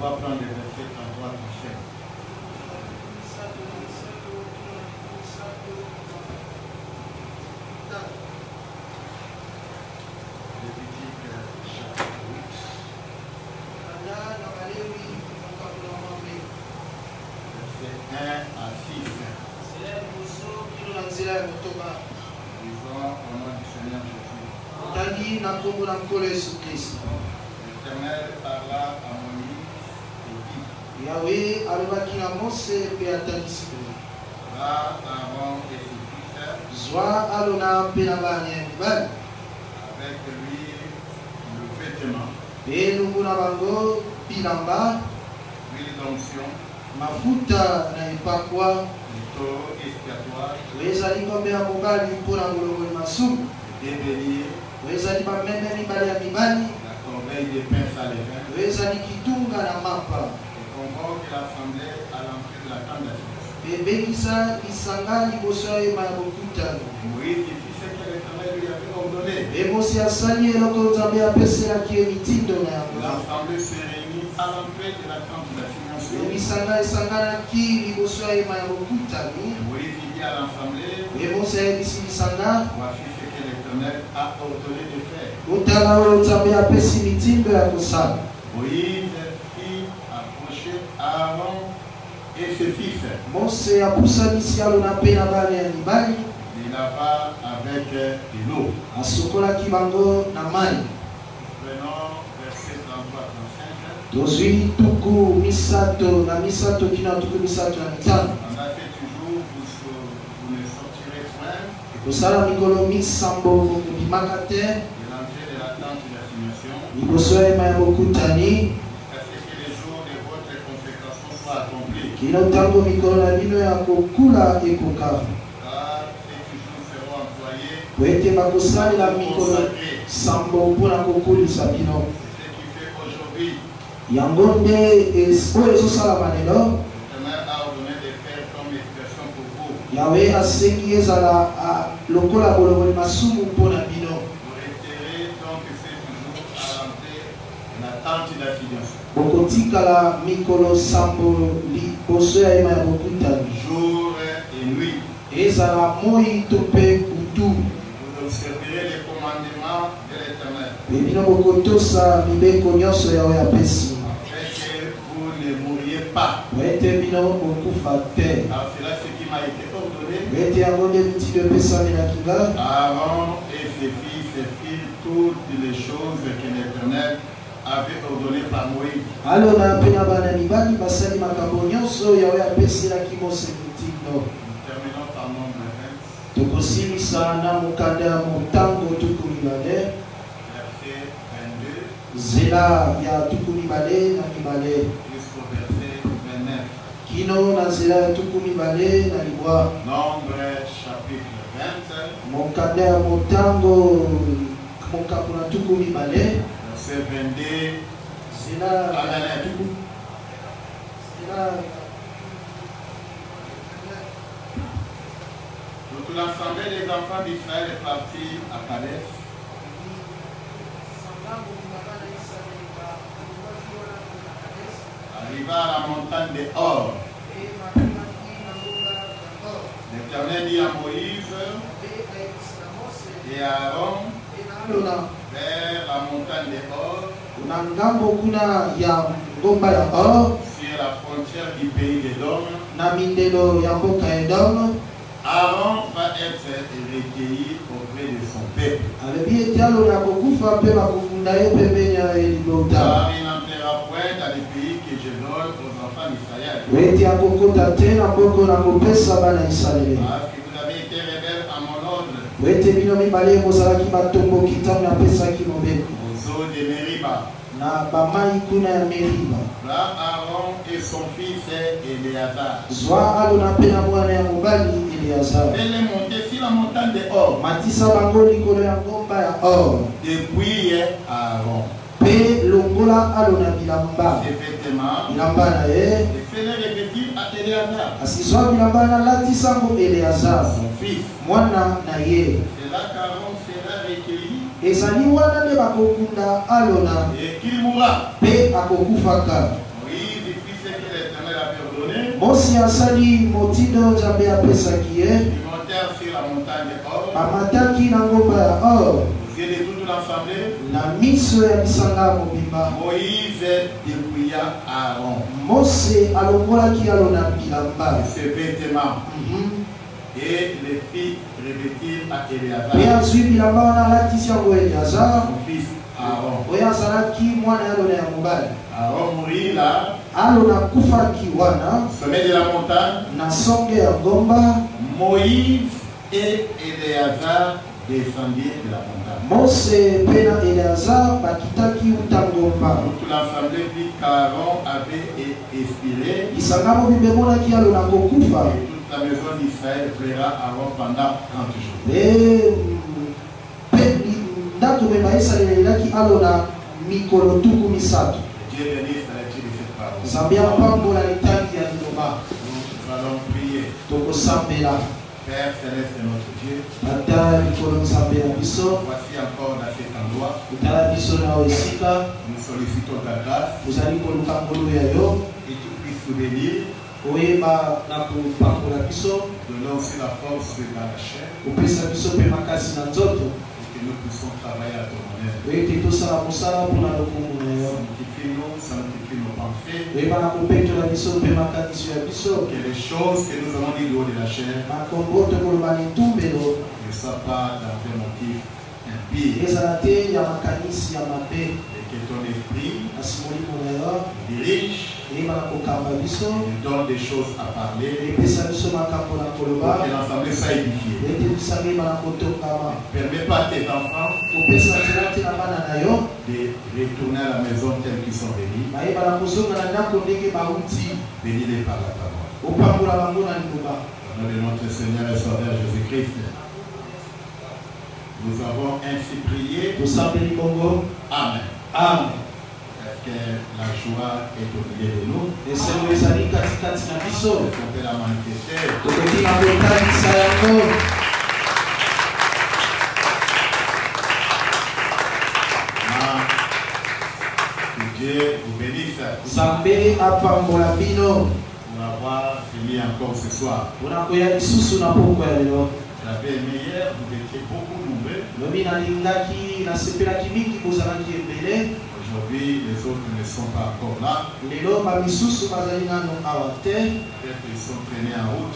va prendre les versets 33 à 37. Lévitique chapitre 8. Versets 1 à 6. Disons au nom du Seigneur Jésus. L'Éternel parla à Moïse et dit: Yahweh alobaki na Mose pe atandisi va Aaron et ses fils zwa alona pe na bana ya mibali avec lui le vêtement, pe lungu na bango bilamba l'huile d'onction, mafuta na epakwa le taureau expiatoire, ezali ngombe ya mobali mpona molongoli masumu des béliers, ezali bameme mibali ya mibali la corbeille des pains à levain, ezali kitunga na mapa et convoque l'assemblée à l'entrée de la tente d'affiche. ebekisa lisanga liboso ya yema ya bokutani. Moïse fit ce que l'Éternel lui avait ordonné. Pe Mose asali eloko nzambe apeselaki ye mitindo na yango. L'assemblée se réunit à l'entrée de la tente d'assignation. Lisanga esanganaki liboso ya yema ya bokutani. Moïse dit à l'assemblée: Pe Mose ayebisi lisanga voici ce que l'Éternel a ordonné de faire. kotala oyo nzambe apesi mitindo ya kosala. Moïse fit approcher Aaron et ses fils. Mose apusanisi alona pe na bana ya mibali. Il lava avec de l'eau. Asokolaki bango na mai. Prenons verset 33-35. Tozwi tuku misato na misato kina tuku misato na mitano. Pendant ces jours, vous ne sortirez point Kosala mikolo misambo mobimaka te de l'entrée de la tente d'assignation liboso ya yema ya bokutani jusqu'à ce que les jours de votre consécration soient accomplis. kino ntango mikolo na bino ya kokula ekoka. Car ces jours seront employés Po ete bakosalela mikolo sambo mpona kokulisa bino. ce qui fait aujourd'hui. Yango nde oyo ezosalama lelo. L'Éternel a ordonné de faire comme expression pour vous. Yawe asengi ezala lokola bolongoli masumu mpona bino. Vous resterez donc ces jours à l'entrée de la tente d'assignation. Bokotikala mikolo sambo liboso ya yema ya bokutani. Jour et nuit. Ezala moi to mpe kutu. Vous observerez les commandements de l'Éternel. Pe bino bokotosa mibeko nyonso yawe apesi. Afin que vous ne mouriez pas. Po ete bino bokufa te. Alors c'est là ce qui m'a été ordonné. Po ete yango nde mitindo epesamelaki nga. Aaron et ses fils firent toutes les choses que l'Éternel avait ordonnées par Moïse. Alona pe na bana mibali basali makambo nyonso yawe apeselaki Mose mitindo. Terminons par nombre 20, Tokosilisa na mokanda ya motango tuku mibale. verset 22 Zela ya tuku mibale na mibale. jusqu'au verset 29. Kino na zela ya tuku mibale na libwa. Nombre chapitre 20, Mokanda ya motango mokapu na tuku mibale. verset 22. Zela ya tuku. Zela Toute l'assemblée des enfants d'Israël est partie à Kadesh. Arriva à la montagne de Hor. L'Éternel dit à Moïse et à Aaron vers la montagne de Hor, kuna ngambo kuna ya ngomba ya Or sur la frontière du pays d'Édom. na mindelo ya mboka Edom. Aaron va être recueilli auprès de son peuple. Alebi ete alona kokufa mpe bakokunda ye pembeni ya libota. Car il n'entrera point dans le pays que je donne aux enfants d'Israël. Ete akokota te na mboka na kopesa bana Israele. Parce que vous avez été rebelles à mon ordre, Ete bino mibale bozalaki batomboki ntango napesaki mobeko aux eaux de Meriba. na bamai kuna ya Meriba. Là, Aaron et son fils Éléazar. Zwa alona mpe na mwana ya mobali Eleazar. Fais-les monter sur la montagne de Hor. Matisa bango likolo ya ngomba ya Or. Depuis Aaron. Mpe longola alona bilamba. Ses vêtements. Bilamba na ye. Et fais-les revêtir à Éléazar, Kasi zwa bilamba na latisa ngo Eleazar. son fils. Mwana na ye. C'est là qu'Aaron sera recueilli Ezali wana nde bakokunda alona et qu'il mourra. mpe akokufaka. Moïse Mosi asali motindo jambe apesaki ye. Ils montèrent sur la montagne Or. Bamataki na ngomba ya Or. Aux yeux de toute l'assemblée, Na miso ya bisanga mobimba. Moïse dépouilla Aaron Mose alongolaki alona bilamba. de ses vêtements et les filles revêtirent à Pe Éléazar, azwi bilamba wana alatisi yango Eleazar. son fils Aaron. Oyo azalaki mwana ya lona ya mobali. Aaron mourut là, Alona kufaki wana au sommet de la montagne. na songe ya ngomba. Moïse et Éléazar descendirent de la montagne. Mose pe na Eleazar bakitaki uta ngomba. Toute l'assemblée vit qu'Aaron avait expiré. Bisanga mobimba emonaki alona kokufa. Et toute la maison d'Israël plaira Aaron pendant 30 jours. Pe ndako mema esalelelaki alona mikolo tuku misato. Dieu bénisse la lecture de cette parole. Nzambe apambola litaki ya liloba. Nous allons prier. Tokosambela. Père céleste notre Dieu, Ata likolo nzambe na biso. voici encore dans cet endroit, Kutala biso na esika. nous sollicitons ta grâce Ozali koluka ngolu ya yo. et tu puisses nous bénir, Oyeba na kopambola biso. donner aussi la force dans la chair Kopesa biso pe makasi na nzoto. et que nous puissions travailler à ton honneur. Ete tosala mosala mpona lokumu na yo. Sanctifie nos pensées, Oyeba na kopetola biso pe makanisi ya biso. que les choses que nous avons dites du haut de la chair Makombo tokoloba litumbelo. ne soient pas dans un motif impie Ezala te ya makanisi ya mabe. et que ton esprit Kasi molimo na yo dirige eyeba na kokamba biso. et nous donne des choses à parler Epesa biso makambo na pour koloba. que l'assemblée soit édifiée. Ete bisanga eyeba na kotongama. Permets pas à tes enfants Kopesa nzela te na bana na yo. de retourner à la maison tels qu'ils sont venus, Bayeba na kozonga na ndako ndenge bauti. bénis-les par la parole. Opambola bango na liloba. Au nom de notre Seigneur et Sauveur Jésus-Christ, nous avons ainsi prié. Tosambeli bongo. Amen. Amen. Est-ce que la joie est au milieu de nous? Esengo ezali katikati na biso. Est-ce qu'on peut la manifester? Tokoki na kotalisa yango. Que Dieu vous bénisse Nzambe apambola bino. pour avoir fini encore ce soir. Mpona koya lisusu na pokwa ya lelo. J'avais aimé hier, vous étiez beaucoup nombreux. Lobi nalingaki nasepelaki mingi bozalaki ebele. Aujourd'hui, les autres ne sont pas encore là. Lelo bamisusu bazali nano awa te. Peut-être qu'ils sont traînés en route.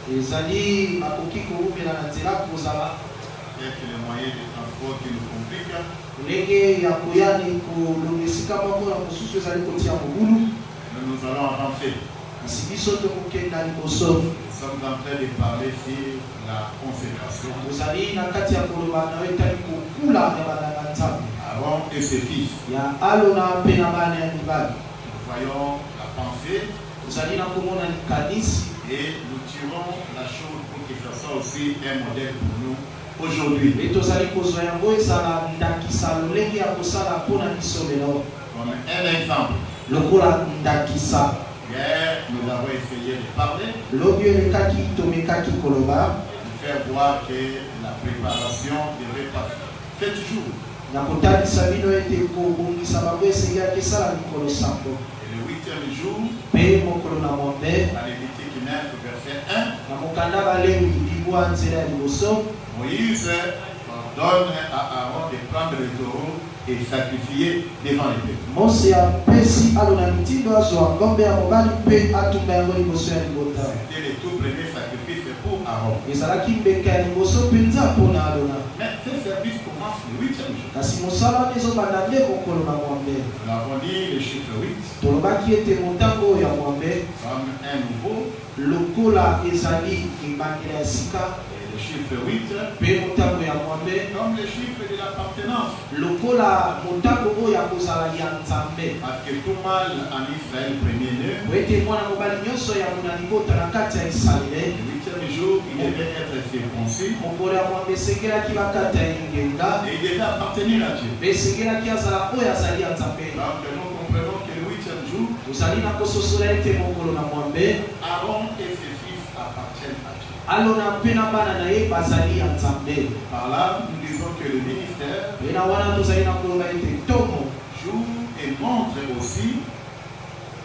Ezali bakoki kowumela na nzela kozala Peut-être les moyens de transport qui nous compliquent. ndenge ya koya ni kolonga esika moko na mosusu ezali kotia mobulu. Mais nous allons avancer. Kasi biso tokokenda liboso. Nous sommes en train de parler sur la consécration. Ozali na kati ya koloba na yo etali kokula ya balanga nzambe. Aaron et ses fils. Ya alona mpe na bana ya mibali. Nous voyons la pensée Ozali na komona likanisi. et nous tirons la chose pour que ça soit aussi un modèle pour nous aujourd'hui. Mpe tozali kozwa yango ezala ndakisa lolenge ya kosala mpona biso lelo. Comme un exemple, Lokola ndakisa. hier nous avons essayé de parler, Lobi elekaki tomekaki koloba. de faire voir que la préparation devait passer 7 jours. Na kotalisa bino ete kobongisa bango esengaki esala mikolo sambo. Et le 8e jour, Mpe mokolo na mwambe dans Lévitique 9, verset 1, na mokanda balewi libwa nzela ya liboso. Moïse ordonne à Aaron de prendre le taureau et sacrifier devant les peuples. Mose apesi alona mitindo azwa ngombe ya mobali mpe atumba yango liboso ya libota. C'était le tout premier sacrifice pour Aaron. Ezalaki mbeka ya liboso mpenza mpona alona. Mais ce service commence le 8e jour. Kasi mosala wana ezobanda nde mokolo na mwambe. Nous l'avons dit, le chiffre 8, Tolobaki ete motango ya mwambe comme un nouveau, lokola ezali ebandela ya sika. et le chiffre 8, Mpe motango ya mwambe comme le chiffre de l'appartenance. lokola motango oyo ya kozala ya nzambe. Parce que tout mâle en Israël premier-né, Po ete mwana mobali nyonso ya mona libota na kati ya Isalaele. le 8e jour, il devait être circoncis Mokolo ya mwambe esengelaki bakata ya lingenga. et il devait appartenir à Dieu. Mpe esengelaki azala oyo azali ya nzambe. Donc nous comprenons que le 8e jour, Ozali na kososola ete mokolo na mwambe Aaron et ses fils appartiennent à Dieu. alona mpe na bana na ye bazali ya nzambe. Par là, nous disons que le ministère Mpe na wana tozali na koloba ete ntongo joue et montre aussi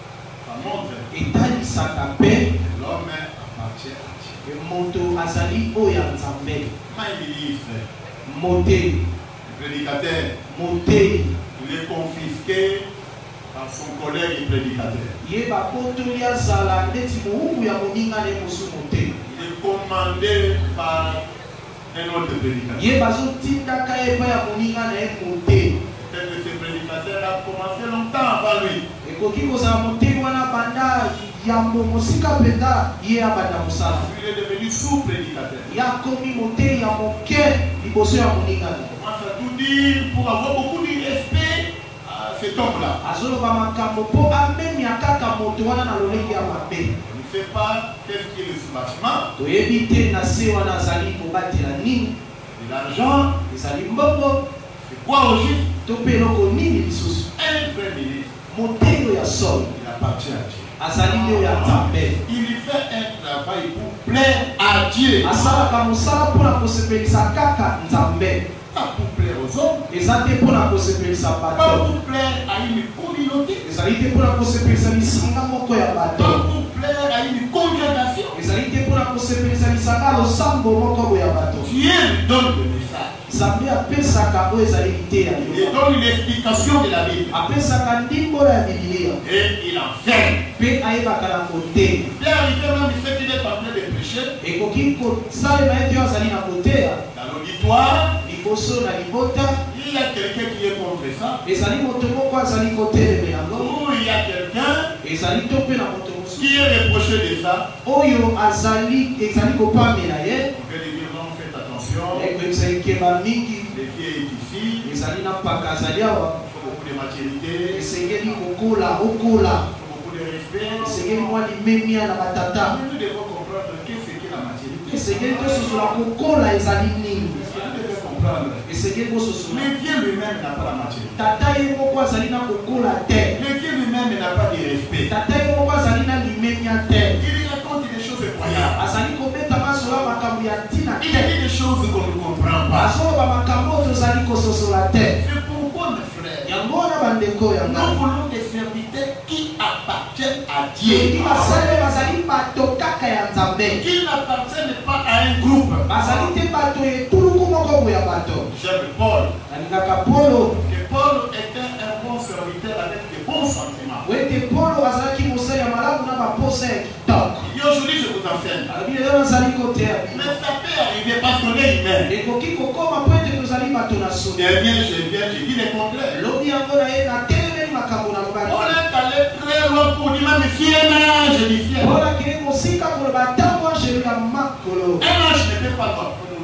Ça montre etalisaka mpe l'homme appartient à Dieu. moto azali oyo ya Nzambe. Quand il dit frère, Moteli, le prédicateur, moteli il est confisqué par son collègue prédicateur. ye bakotoli azala ndeti mohubu ya moninga na mosu moteli. Il est commandé par un autre prédicateur. Ye bazotindaka epai ya moninga na ye moteli. Peut-être que ce prédicateur a commencé longtemps avant lui. Ekoki kozala moteli wana banda yambo mosika mpenza ye abanda mosala. Il est devenu sous-prédicateur. Ya komi moteli ya moke liboso ya moninga na ye. On commence à tout dire pour avoir beaucoup de respect à cet homme-là. Azoloba makambo mpo amemia kaka moto wana na lolenge ya mabe. On ne sait pas qu'est-ce qui est le sous-bâtiment, Toyebi te na se wana azali kobatela nini, de l'argent, ezali mbongo c'est quoi au juste? to mpe eloko nini lisusu. Un vrai ministre, Moteli oyo ya solo il appartient à Dieu. azali nde oyo ya Nzambe. Il fait un travail pour plaire à Dieu. Asalaka mosala mpona kosepelisa kaka Nzambe. Pas pour plaire aux hommes, Eza te mpona kosepelisa pas bato. pour plaire à une communauté, Ezali te mpona kosepelisa lisanga moko ya pas bato. pour plaire à une congrégation. Ezali te mpona kosepelisa lisanga losambo moko boye ya bato. Dieu lui donne le message. Nzambe apesaka oyo ezali lite ya Il yo. donne l'explication de la Bible. Apesaka ndimbola ya Biblia Et il enferme. mpe ayebaka na koteya. Il est arrivé même du fait qu'il est en train de prêcher Ekoki kosalema ete oyo azali na koteya dans l'auditoire. liboso na libota. Il y a quelqu'un qui est contre ça. Ezali moto moko azali kotelema yango. Ou il y a quelqu'un Ezali to mpe na moto mosusu qui est reproché de ça. oyo ezali kopamela ye. On veut lui dire non, faites attention. Ekoyebisa ekeba mingi Les filles ici, ezali na mpaka azali awa. il faut beaucoup de maturité, il Esengeli kokola okola. faut beaucoup de respect. Esengeli mwa limemia na batata. Nous devons comprendre qu'est-ce qu'est la maturité. Esengeli tososola kokola ezali nini. Nous devons comprendre. Esengeli kososola. Le Dieu lui-même n'a pas la maturité. Tata ye moko azali na kokola te. Le Dieu lui-même n'a pas de respect. Tata ye moko azali na limemia te. Il raconte des choses incroyables. Azali kobeta masola makambo ya ntina Il a te. dit des choses qu'on ne comprend pas. Azoloba makambo oyo tozali kososola te. C'est pourquoi, mes frères, Yango wana bandeko ya nous ngai. voulons des serviteurs qui appartiennent à Yeki Dieu. basali bazali bato kaka ya Nzambe. Qui n'appartiennent pas à un groupe. Bazali te bato etuluku moko boya bato. J'aime Paul. Nalingaka Polo. Que Paul était un bon serviteur avec de bons sentiments. Wete Polo azalaki mosali ya malamu na baposa ya kitoko. Et aujourd'hui, je vous enseigne. Alobi lelo nazali koteya bino. Mais ça peut arriver parce qu'on est humain. Ekoki kokoma po ete tozali bato na soni. Dernier, je dis le contraire. Lobi yango na ye natelemeli makambo na On lobaki. est allé très loin pour dire même fier un ange, je dis fier. Mpona kende mosika koloba ntango angelu ya makolo. Un ange ne peut pas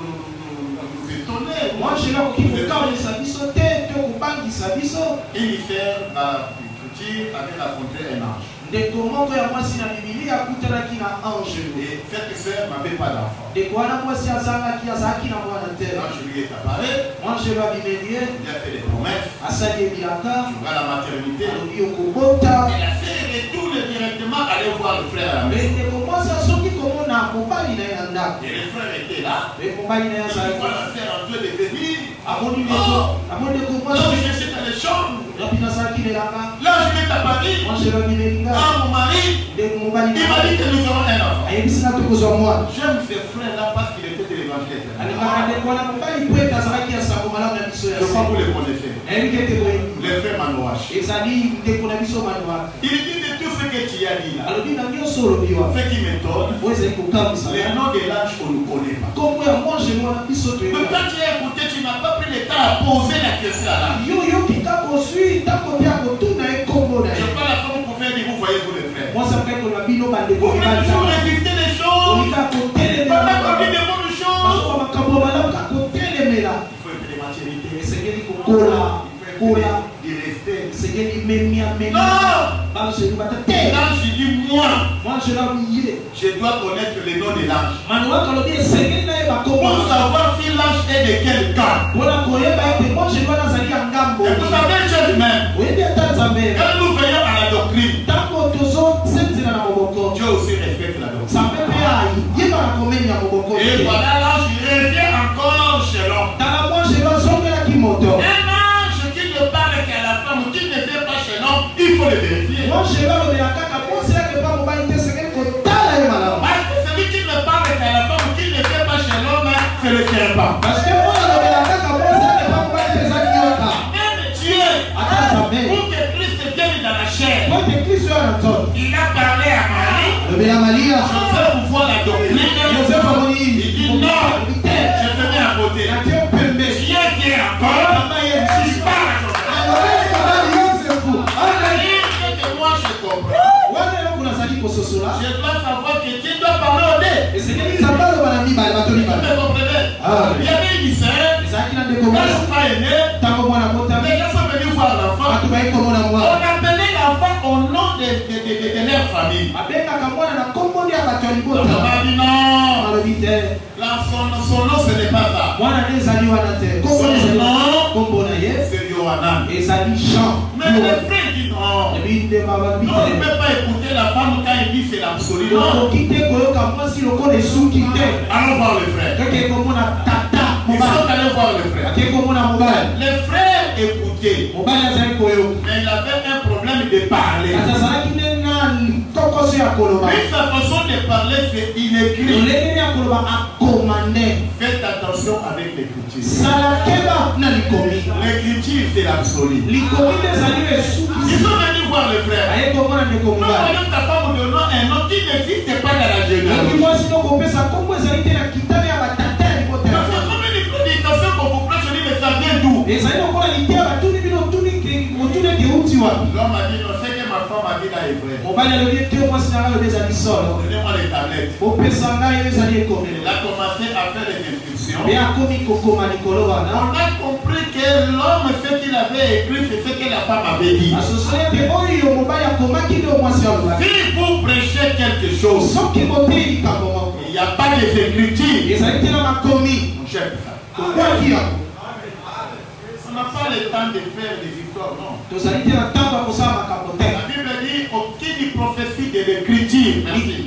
nous étonner. Mwangelu akoki kokamwisa biso te to kobangisa biso. Il fait la culture avec la contraire un ange. Ndeko moko ya mwasi na Biblia akutanaki na angelu. Et cette sœur n'avait pas d'enfant. Ndeko wana mwasi azalaki na mwana te. L'ange lui est apparu. Mwangelu abimeli ye. Il a fait des promesses. Asali ebilaka. Tu vas à la maternité. Alobi okobota. Et la sœur retourne directement aller voir le frère à la Mais maison. ndeko mwasi asoki komona mobali na ye na ndako. Et le frère était là. Mais mobali na ye Il azalaki. voit la sœur en train de venir. Amoni ndeko Donc mwasi. je cherchais dans les chambres. Rapi nazalaki lelaka. L'ange m'est apparu. Mwangelu abimeli nga. Ah, mon mari. Ndeko mobali Il m'a na dit que nous aurons un enfant. ayebisi nga tokozwa mwana. J'aime ce frère-là parce qu'il était de l'évangile. Alingaka ndeko wana mobali po ete azalaki ya sango malamu ya biso ya Je crois que se. vous le connaissez. Nayebi ete boyebi. Le frère Manouache. Ezali ndeko na biso manuaka. Il dit de tout ce que tu as dit là. Alobi na nyonso olobi wana. Ce qui m'étonne, Oyo ezali kokamwisa. le nom de l'ange, on ne connaît pas. Kombo ya mwangelu wana biso Mais toyebi. quand tu as écouté, tu n'as pas pris le temps à poser la question à l'ange. Yo yoki ntango ozwi ntango bya kotuna ye kombo na Je ye. parle à comme vous pouvez dire, vous voyez vous le frère. Mwasi akoki koloba bino bandeko Vous voulez toujours mibali. résister les choses. Olinga kotelemela Pendant qu'on dit makambo. de bonnes Bazoba choses. makambo malamu kakotelemela. Il faut un peu de maturité. Esengeli kokola Il kola. faut un peu de respect. Esengeli memia memia. Non! Bangelu bata te. L'ange dit, moi, Mwangelu abiye. je dois connaître le nom de l'ange. Manuaka alobi esengeli na ye bakombo. Pour savoir si l'ange est de quel camp. Mpona koyeba ete mwangelu wana azali ya ngambo. Et vous savez, Dieu lui-même, Oyebi ata Nzambe. quand nous veillons à la doctrine, Ntango tozosenzela na moboko. Dieu aussi respecte la doctrine. Nzambe mpe ayebaka komenya moboko. Et voilà, l'ange revient encore chez l'homme. Tala mwangelu azongelaki moto. Un ange qui ne parle qu'à la femme, qui ne vient pas chez l'homme, il faut le vérifier. Mwangelu alobela kaka mwasi Parce que moi, Même Dieu, pour que Christ vienne dans la chair, il a parlé à Marie. Je veux vous voir la doctrine. Il dit non, je te mets à côté. Dieu vient encore. Tu parles. Que moi je comprends. Je dois savoir que Dieu doit parler au nez. Vous me comprenez? Il y avait une sœur. Quand l'enfant est né, les gens sont venus voir l'enfant. On appelait l'enfant au nom de leur famille. Donc on m'a dit non. Son nom ce n'est pas ça. Son nom c'est Yohanan. Mais le frère dit non. On ne peut pas écouter la femme quand il dit c'est l'absolu. Non. Allons voir le frère. Ils sont allés voir le frère. Le frère écoutait. Mais il avait un problème de parler. Mais sa façon de parler, c'est il écrit. Faites attention avec l'écriture. L'écriture, c'est l'absolu. Ils sont venus voir le frère. Nous voyons ta femme de nom, un nom qui n'existe pas dans la généalogie. C'est comme une prédication qu'on vous prêche, je dis, mais ça vient d'où? L'homme a dit, non, c'est que ma femme a dit là est vrai. Donnez-moi les tablettes. Il a commencé à faire des inscriptions. On a compris que l'homme, ce qu'il avait écrit, c'est ce que la femme avait dit. Si vous prêchez quelque chose, il n'y a pas d'écriture. Mon cher, ça. On n'a pas le temps de faire des histoires, non. La Bible dit aucune prophétie de l'écriture. Merci.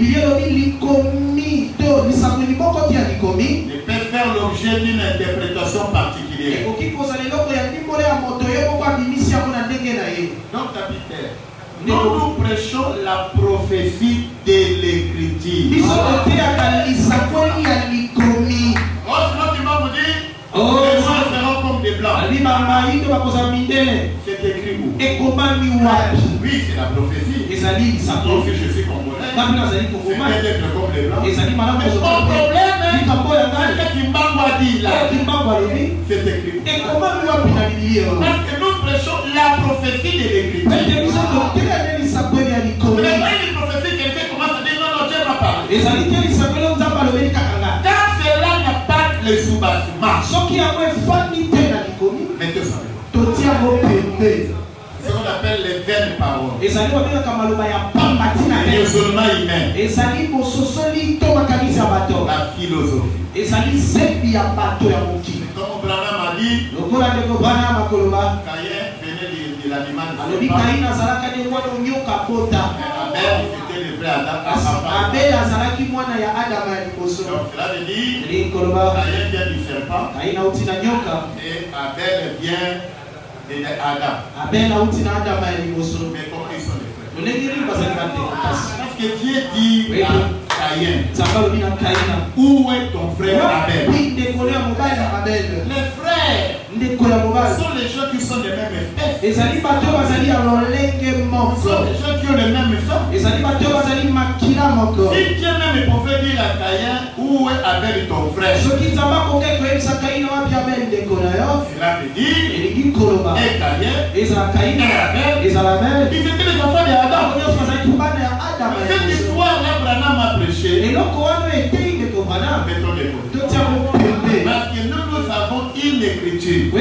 Ne peut faire l'objet d'une interprétation particulière. Donc, capitaine, nous prêchons la prophétie de l'écriture. Les noirs seront comme des blancs. C'est écrit où? Oui, c'est la prophétie. Donc je suis congolais. C'est d'être comme les blancs. Mais mon problème, c'est que Kimbangu a dit là. C'est écrit où? Parce que nous prêchons la prophétie de l'écriture. Mais pas une prophétie, quelqu'un commence à dire non, non, Dieu m'a parlé. Quand cela n'a pas le soubassement, mettez ça. Ce qu'on appelle les vaines paroles. L'isolement humain. La philosophie. Comme Branham a dit, Caïn venait de l'animal. Abel, c'était le vrai Adam. Donc cela veut dire, Caïn vient du serpent et Abel vient de Adam. Mais comment ils sont les frères? Parce que Dieu dit à Caïn, où est ton frère Abel? Les frères sont les gens qui sont des mêmes espèces. Ce sont les gens qui ont les mêmes femmes. Si Dieu même pouvait dire à Caïn, où est Abel ton frère? Cela veut dire, et Caïn, et Abel, ils étaient les enfants d'Adam. Cette histoire-là, Branham a prêché. Parce que nous avons une écriture. Je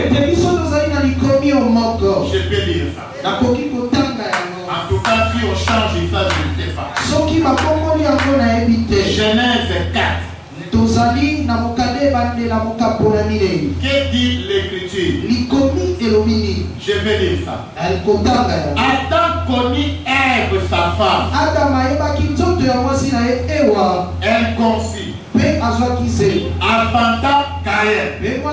peux lire ça. En tout cas, si on change ça, je ne sais pas. Genèse 4. Que dit l'écriture? Je vais lire ça. Adam connut Ève, sa femme. Elle conçut. Enfanta Caïn.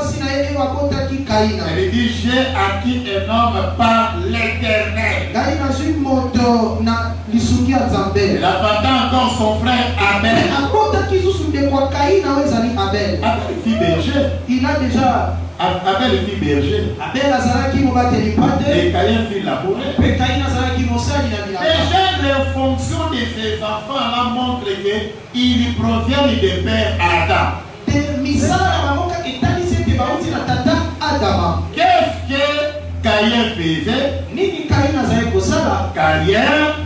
Elle dit, j'ai acquis un homme par l'Éternel. lisuki ya Nzambe. Il appartient encore son frère Abel. Akotaki lisusu ndeko ya Kaina oyo ezali Abel. Abel fit berger. Il a déjà Abel fit berger. Abel azalaki mobateli mpate. Et Caïn fit laboureur. Mpe Kaina azalaki mosali na bilanga. Déjà, les fonctions de ces enfants-là montrent qu'ils proviennent de père Adam. Misala na bango kaka etalisi ete bauti na tata Adama. Qu'est-ce que Caïn faisait? Nini Kaina azali kosala? Kaina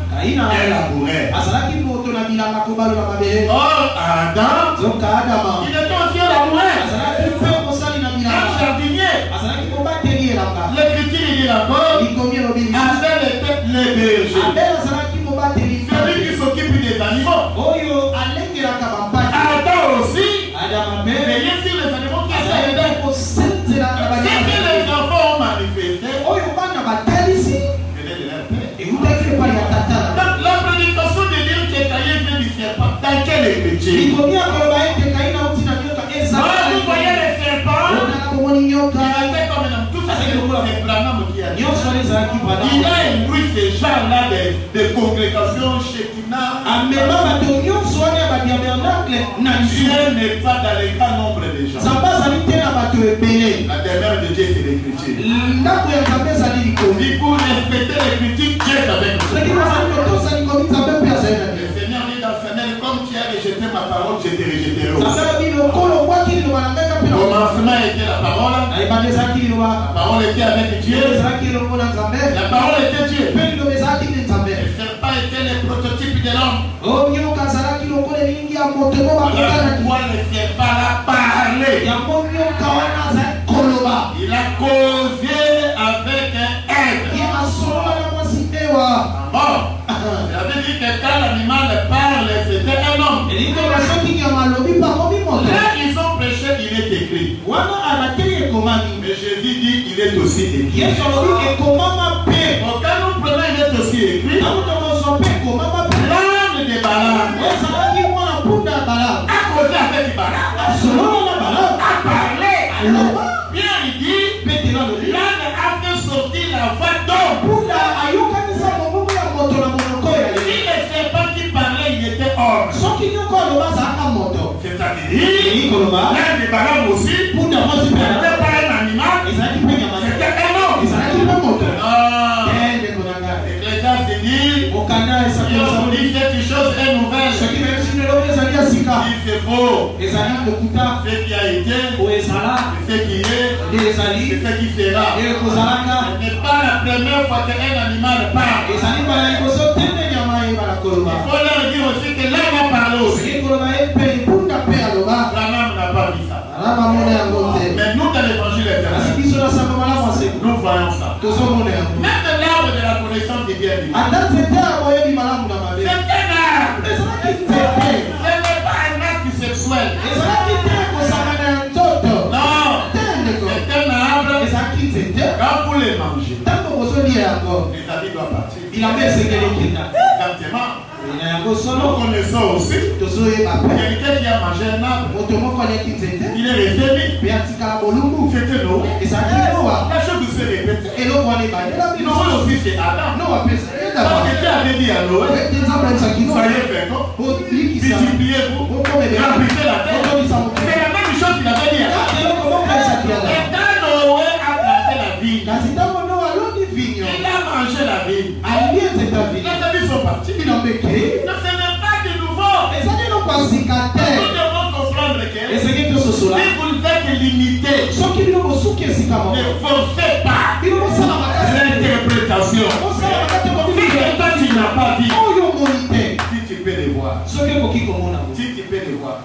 est laboureur. Azalaki moto na bilanga kobalola mabele. Or, Adam, Zoka Adama. il était aussi laboureur. Azalaki mpe kosali na bilanga. Un jardinier. Azalaki kobateli elanga. L'Écriture dit encore, Likomi elobi. Abel était le berger. Abel azalaki mobateli Celui qui s'occupe des animaux. oyo alengelaka bampati. Adam aussi. Adama mpe Veillez sur les animaux qui étaient azalaki dedans. kosenzela na Ce que banyama. les enfants ont manifesté, Oyo bana batalisi venait de leur père. eutaki epai ya tata. Donc, la prédication de dire que Caïn vient du serpent, dans quelle écriture? Likomi akoloba ete Kaina auti na nyoka Quand ezala. vous voyez le serpent, Otala komoni nyoka. il était comme un homme. Tout ça, c'est Branham qui a dit. Nyonso wana ezalaki Il Branham. a induit ces gens-là des congrégations Shekinah. amema bato nyonso wana ya badiabernakle na Dieu nzela. n'est pas dans le grand nombre de gens. Nzambe azali te na bato ebele. La demeure de Dieu, c'est l'écriture. Ndako ya Nzambe ezali likomi. Si vous respectez l'écriture, Dieu est avec vous. Soki bazali kotosa likomi Nzambe mpe azali na Le bino. Seigneur dit dans Samuel, comme tu as rejeté ma parole, je te rejetterai aussi. Nzambe alobi lokolo obwaki liloba na ngai mpe Au commencement était la parole. na ebanda ezalaki liloba. La parole était avec Dieu. ezalaki elongo na Nzambe. La parole était Dieu. Mpe liloba ezalaki nde Nzambe. Le serpent était le prototype de l'homme. oyo nyoka azalaki lokola elingi ya moto mo Voilà bakotanaki. pourquoi le serpent a parlé. yango nyoka wana azali koloba. Il a causé avec un être. ye asolola na mwasi ewa. Bon, ça veut dire que quand l'animal parle, c'était un homme. elingi oyo soki nyama alobi bangomi moto. Là, ils ont prêché, il est écrit. wana abateli ekomami. Mais Jésus dit, il est aussi écrit. yesu alobi ekomama mpe. Bon, quand nous prenons, il est aussi écrit. ntango tokozwa mpe ekomama mpe. L'âne de Balaam ezalaki mwana mpunda ya Balaam. a causé avec Balaam. solola na Balaam. A parlé. aloba. Bien, il dit, petelo alobi. l'âne a fait sortir la voix d'homme. mpunda ayokanisa mongongo ya moto na monoko ya Si ye. le serpent qui parlait, il était homme. soki nyoko aloba azalaka moto. C'est-à-dire, elingi koloba. l'âne de Balaam aussi, mpunda mwasi mpe n'était pas un animal, ezalaki mpe nyama te. c'était un homme. ezalaki mpe moto. Non. ndeko na ngai. L'Ecclésiaste dit, okanda si esakisa. on dit quelque chose est nouvelle, soki nayebisi elobi ezali ya sika. il c'est faux. ezali lokuta Ce qui a été, oyo ezala c'est ce qui est, nde ezali c'est ce qui sera. nde ekozalaka. Ce n'est pas la première fois qu'un animal parle. ezali mbala liboso te nde nyama yebala koloba. Il faut leur dire aussi que l'homme a parlé aussi. soki koloba ye mpe mpunda mpe aloba. Branham n'a pas dit ça. alama mona yango te. Mais nous, dans l'évangile kasi éternel, biso na sango malamu aseko nous voyons ça. tozomona yango. Même l'arbre de la connaissance du bien et du mal. ata nzete ya boyebi malamu na mabe. C'est un arbre. ezalaki nzete. Ce n'est pas un acte sexuel. ezalaki te kosangana ya nzoto. Non. te ndeko. C'est un arbre. ezalaki nzete. Quand vous les mangez, ntango bozolia yango les habits doivent partir. bilamba esengeli kenda. Exactement. na yango Nous solo connaissons aussi tozoyeba mpe quelqu'un qui a mangé un arbre. moto moko aliaki nzete Il est resté mis. mpe atikala bolumbu. C'était Noé. ezalaki noa. La chose se répète. eloko wana ebandela bino. Noé aussi c'est Adam. noa pesa Parce que Dieu avait dit à Noé, ete nzambe ayebisaki noa. soyez féconds, olikisa multipliez-vous, remplissez la terre. okolisa C'est la même chose qu'il avait dit à Adam. eloko moko ayebisaki Et yana. quand Noé a planté la vigne, kasi ntango noa aloni vinyo il a mangé la vigne. alie nzete ya vinyo Les habits sont partis. bilamba ekei Donc ce n'est pas de nouveau. ezali eloko ya sika te. Nous devons comprendre que ezali tososola si vous êtes limité, soki bino bosuki esika moko ne forcez pas bino bosala makasi l'interprétation. bosala makasi Si bobibi toi tu n'as pas vu, oyo omoni te si tu peux les voir, soki ekoki komona yango. si tu peux les voir,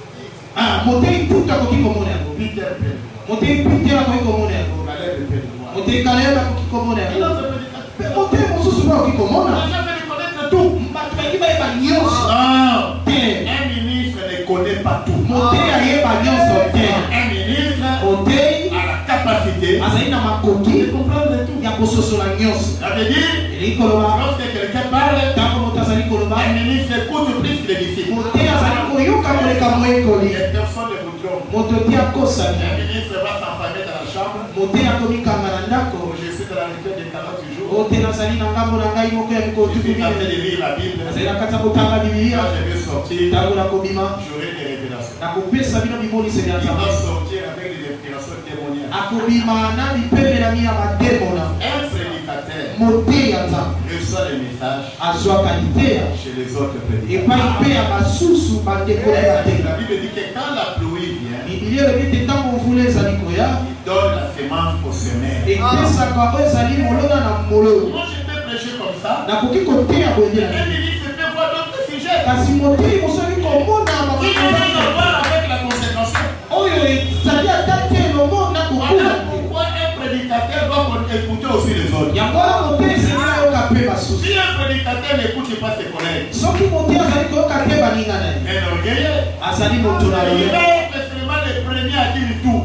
motei puta akoki komona yango. Peter peut les voir, motei pite akoki komona yango. Caleb peut les voir. motei kaleba akoki komona Et yango. l'autre prédicateur. mpe motei mosusu mpe akoki On komona. n'a jamais reconnaître tout. bato bayaki bayeba nyonso Non. te. Un ministre ne connaît pas tout. motei ayeba nyonso te. Un ministre motei a la capacité azali na makoki de comprendre tout. ya kososola nyonso. Ça veut dire, elei koloba lorsque quelqu'un parle, ntango moto azali koloba un ministre écoute plus que les disciples. motei azali koyoka koleka moyekoli. Les personnes ne vous trompent. moto te akosani. Un ministre va s'enfermer dans la chambre. motei akomikanga na ndako. Je suis dans la lecture des 40 jours. suis en train de lire la Bible. Quand je vais sortir, j'aurai des révélations. Il va sortir avec des révélations témoignages. Un prédicateur reçoit les messages chez les autres prédicateurs. La Bible dit que quand la pluie vient, il donne la semence au semeur. Moi je peux prêcher comme ça. Et ministre peut voir d'autres sujets. Qui n'ont rien à voir avec la consécration. Voilà pourquoi un prédicateur doit écouter aussi les autres. Si un prédicateur n'écoute pas ses collègues, un orgueilleux, il va être seulement le premier à dire tout.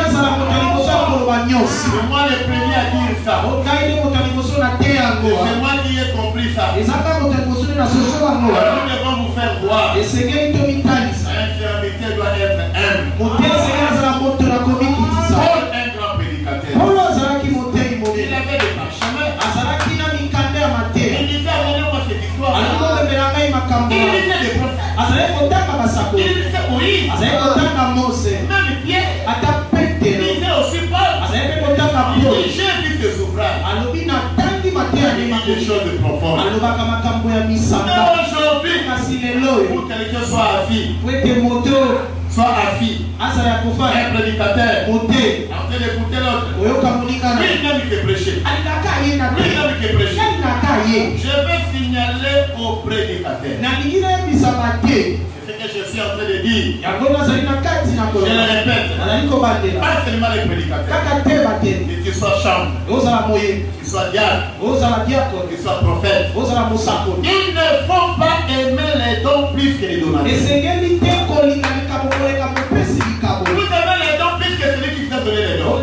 C'est moi le premier à dire ça. C'est moi qui ai compris ça. Alors nous devons vous faire voir. Un serviteur doit être humble. Paul, un grand prédicateur. Il avait des parchemins. Il disait amenez-moi cette histoire. Il disait des prophètes. Il disait Moïse. Même Pierre. Il disait aussi Paul. Il dit j'ai vu tes ouvrages. Des choses profondes. Mais aujourd'hui, pour quelqu'un soit assis, soit assis, un prédicateur, en train d'écouter l'autre, lui-même qui est prêché. Lui-même qui est prêché. Je vais signaler au prédicateur. C'est ce que je suis en train de dire. Je le répète. Pas seulement les prédicateurs. Que tu sois chambre, que tu sois diable, que tu sois prophète. Ils ne font pas aimer les dons plus que les donateurs. Vous aimez les dons plus que celui qui vous a donné les dons.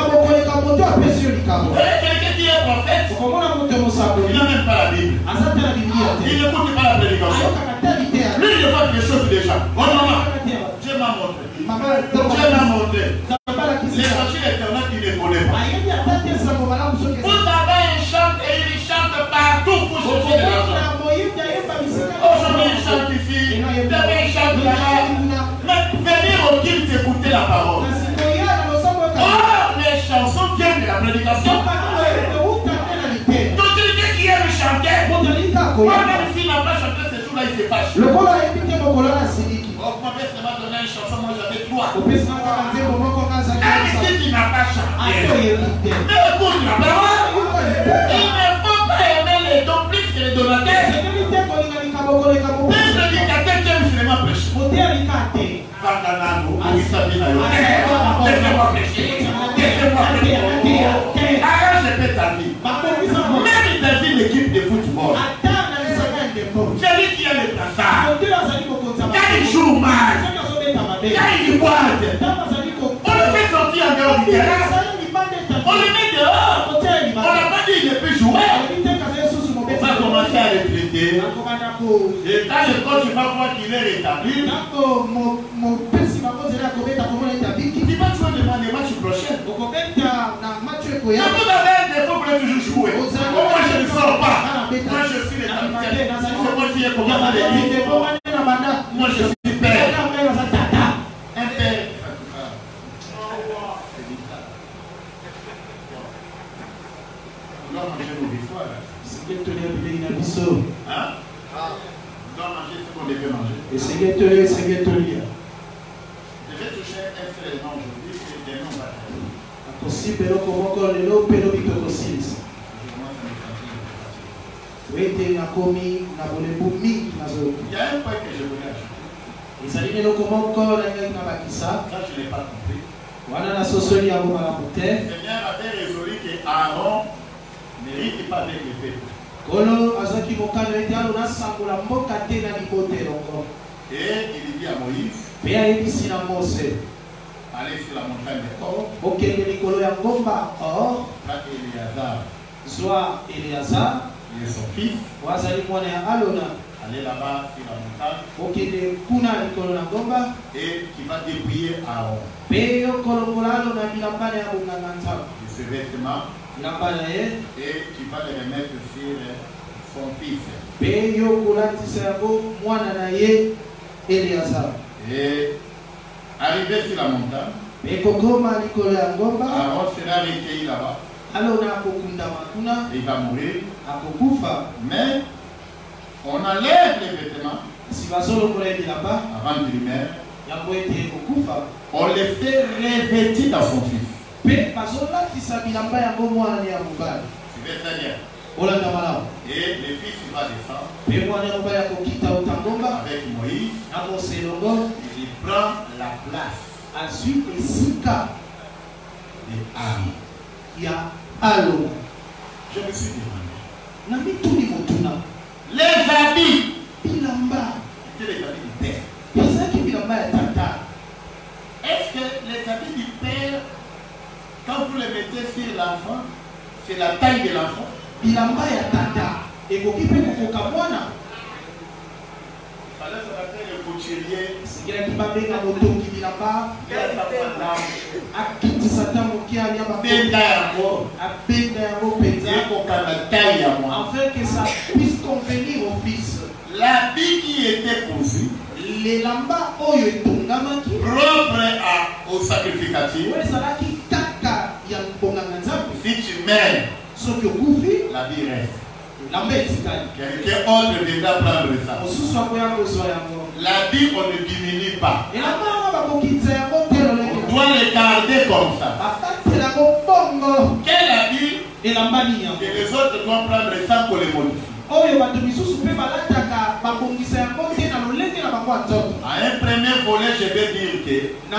Vous voyez quelqu'un qui est prophète, il n'a même pas la Bible. Il n'écoute pas la prédication. Lui, il voit quelque chose déjà. Oh maman, Dieu m'a montré. Dieu m'a montré. L'évangile éternel, il ne connaît pas. Vous avez un chant et il chante partout pour chercher de l'argent. Aujourd'hui, il chante ici. Demain, il chante là-bas. Mais venir au culte écouter la parole. Oh, les chansons viennent de la prédication. Donc, quelqu'un qui aime chanter, même s'il n'a pas chanté ce jour-là, il se fâche. Oh, vous m'avez seulement donné une chanson, moi j'avais 3. Même si tu n'as pas chanté, mais écoute la parole. Il ne faut pas aimer les dons plus que les donateurs. Un prédicateur qui aime seulement prêcher. Laissez-moi prêcher. Arrange ta vie. Même David, l'équipe de football. Celui qui a le brassard. Quand il joue mal, quand il boite, on le fait sortir en dehors du terrain. On le met dehors. On n'a pas dit qu'il ne peut jouer. On va commencer à le traiter. Et quand le coach va voir qu'il est rétabli, tu vas jouer devant les matchs prochains. Quand vous avez un défaut, vous pouvez toujours jouer. Moi, je ne sors pas. Moi, je suis le capitaine. C'est moi qui ai commencé à le dire. Moi, je suis père. Un père. On doit manger nos victoires. Hein? On doit manger ce qu'on devait manger. Je vais toucher un frère aujourd'hui, c'est des noms bataillés. Il y a un point que je voulais ajouter. Ça, je ne l'ai pas compris. Le Seigneur avait résolu qu'Aaron ne rite pas avec le peuple. Et il dit à Moïse, allez sur la montagne de Hor. Là, Éléazar et son fils. Allez là-bas sur la montagne. Et qui va dépouiller Aaron de ses vêtements. Et tu vas le remettre sur son fils. Et arrivé sur la montagne, Aaron sera recueilli là-bas. Il va mourir. Mais on enlève les vêtements avant de lui mettre. On les fait revêtir dans son fils. Tu veux très bien. Et le fils va descendre avec Moïse. Il prend la place de Aaron. Je me suis demandé. Les habits. C'était les habits du père. Est-ce que les habits du père, quand vous les mettez sur l'enfant, c'est la taille de l'enfant? Il fallait se rappeler le couturier. Afin que ça puisse convenir au fils. L'habit qui était cousu, propre au sacrificatif, si tu mets l'habit reste. Quelqu'un autre devra prendre ça. L'habit, on ne diminue pas. On doit le garder comme ça. Quel habit que les autres doivent prendre ça pour les modifier? À un premier volet, je vais dire que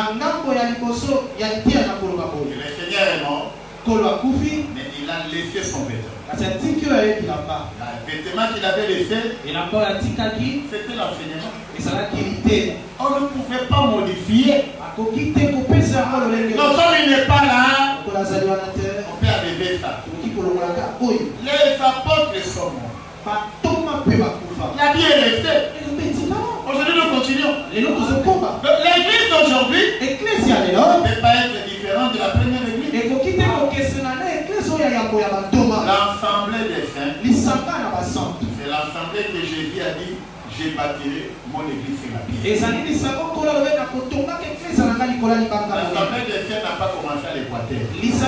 le Seigneur est mort, mais il a laissé son vêtement. Le vêtement qu'il avait laissé, c'était l'enseignement. On ne pouvait pas modifier. Donc comme il n'est pas là, on peut arriver ça. Les apôtres sont morts. L'habit est resté. Aujourd'hui nous continuons. L'église d'aujourd'hui ne peut pas être différente de la première église. L'assemblée des saints, c'est l'assemblée que Jésus a dit, je bâtirai mon église sur la pierre. L'assemblée des saints n'a pas commencé à l'Équateur. Et ça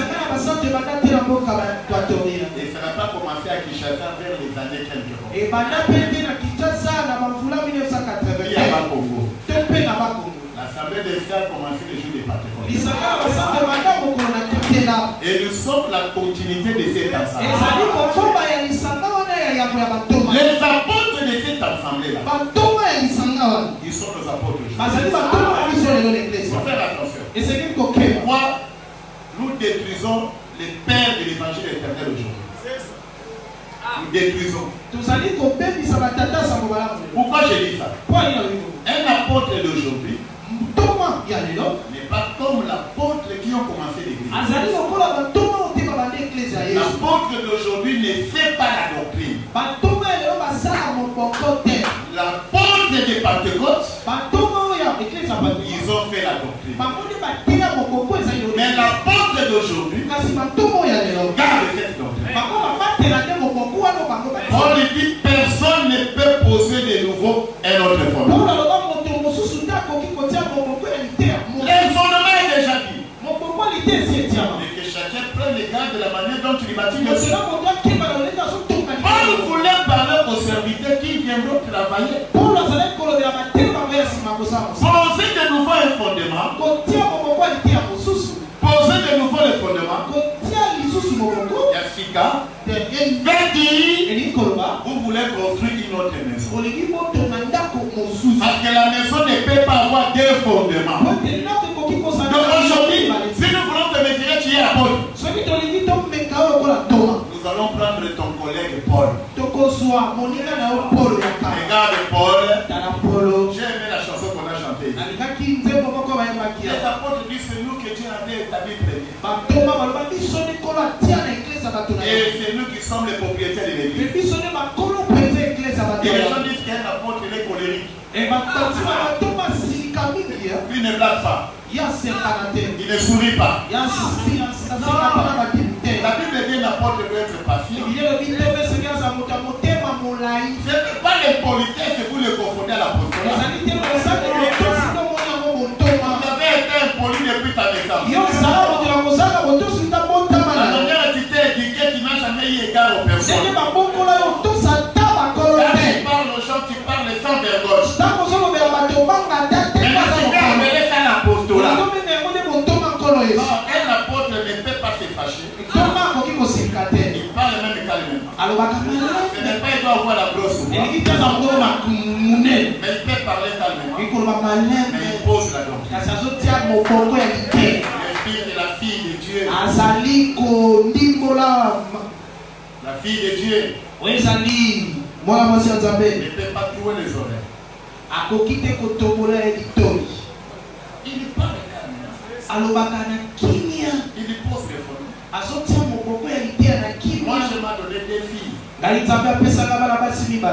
n'a pas commencé à Kinshasa vers les années quelques mois. Il y a pas Congo. L'assemblée des saints a commencé le jour des Pentecôte. Et nous sommes la continuité de cette assemblée. Les apôtres de cette assemblée-là, ils sont nos apôtres. Il faut faire attention. Pourquoi nous détruisons les pères de l'évangile éternel aujourd'hui? Nous détruisons. Pourquoi je dis ça? Un apôtre d'aujourd'hui n'est pas comme l'apôtre qui ont commencé l'église. L'apôtre d'aujourd'hui ne fait pas la doctrine. L'apôtre de Pentecôte, ils ont fait la doctrine. Mais l'apôtre d'aujourd'hui garde cette doctrine. On lui dit personne ne peut poser de nouveau un autre fondement. Le fondement est déjà dit. Et que chacun prenne les gardes de la manière dont tu lui bâtis le sol. On voulait parler aux serviteurs qui viendront travailler. Poser de nouveau un fondement. Poser de nouveau le fondement. Yasika. Vous voulez construire une autre maison. Parce que la maison ne peut pas avoir deux fondements. Donc aujourd'hui, si nous voulons te mesurer, tu es apôtre. Nous allons prendre ton collègue Paul. Regarde Paul. J'ai aimé la chanson qu'on a chantée. Les apôtres disent c'est nous que Dieu avait établi premier. Et c'est nous qui sommes les propriétaires de l'église. Et les gens disent qu'un apôtre il est colérique. Il ne blague pas. Il ne sourit pas. La Bible dit un Ce n'est pas il doit avoir la brosse. Mais il peut parler calmement. Mais il pose la doctrine. Le fils de la fille de Dieu. La fille de Dieu. Ne peut pas trouver les oreilles. Il parle calmement. Il pose les formes. Moi, je m'ai donné des filles. L'autre est à l'université.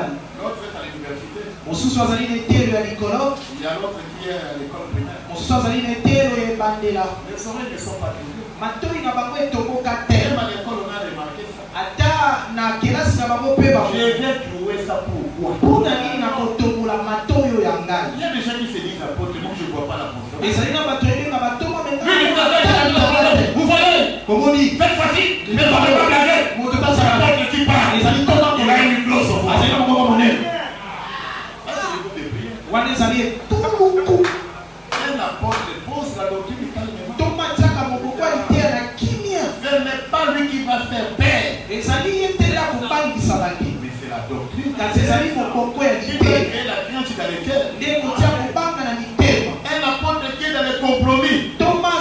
Il y a l'autre qui est à l'école primaire. Les oreilles ne sont pas toujours. Même à l'école, on a remarqué ça. Je vais trouver ça pourquoi. Il y a des gens qui se disent apôtre, moi je ne vois pas la confiance. Vous voyez, faites facile, mais ne parlez pas blaguer. C'est l'apôtre qui parle. Il a une glosse au fond. Ça, c'est le groupe de prière. Un apôtre pose la doctrine calmement. Ce n'est pas lui qui va faire paix. Mais c'est la doctrine. Qui va créer la crainte dans les cœurs. Un apôtre qui est dans le compromis.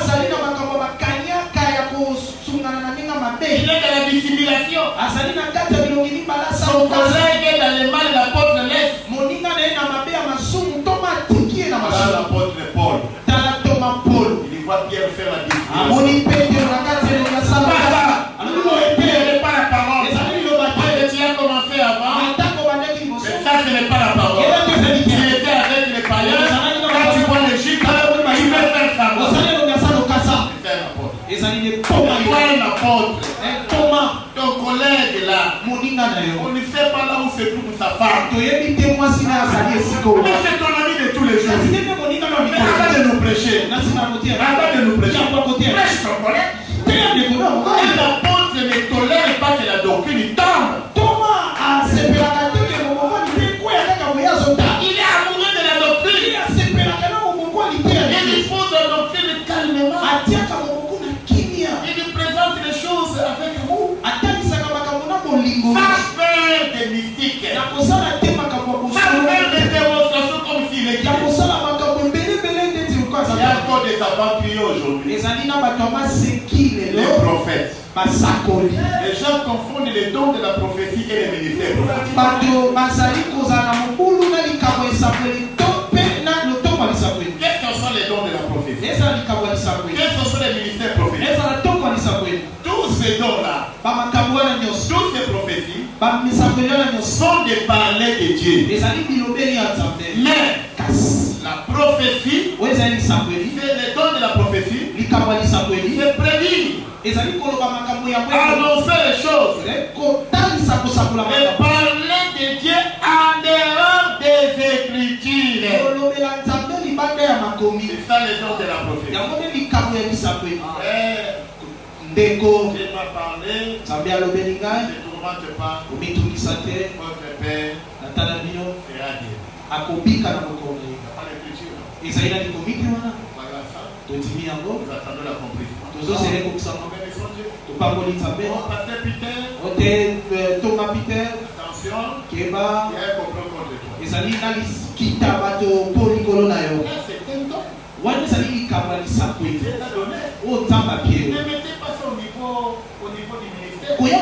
Il est dans la dissimulation. Son collègue est dans le mal, l'apôtre laisse. Voilà l'apôtre Paul. Il voit Pierre faire la dissimulation. Pierre n'est pas la parole. Tu as commencé avant. Mais ça, ce n'est pas la parole. Tu étais avec les païens. Quand tu vois les chiffres, tu veux faire ça. Un apôtre. Ton collègue là, on ne sait pas là où se trouve sa femme. Mais c'est ton ami de tous les jours. Mais arrête de nous prêcher. Arrête de nous prêcher. Prêche ton collègue. Un apôtre ne tolère pas que la doctrine tombe. Il est amoureux de la doctrine. Il pose la doctrine calmement. Il lui présente les choses avec amour. Sans faire des mystiques. Sans faire des démonstrations comme s'il était. Il y a encore des aventuriers aujourd'hui. Les prophètes. Les gens confondent les dons de la prophétie et les ministères prophètiques. Qu'est-ce que sont les dons de la prophétie? Quels sont les ministères prophétiques? Tous ces dons-là, toutes ces prophéties sont des parlers de Dieu. Mais la prophétie, c'est les dons de la prophétie, c'est prédire, annoncer les choses, et parler de Dieu en dehors des Écritures. C'est ça les dons de la prophétie. Tu m'as parlé, ne tourmente pas, votre père fera Dieu. Voilà ça. Nous attendons l'accomplissement. Pasteur Peter, attention, il y a un complot contre toi. C'est un don. Dieu t'a donné. Ne mettez pas ça au niveau du ministère. Il y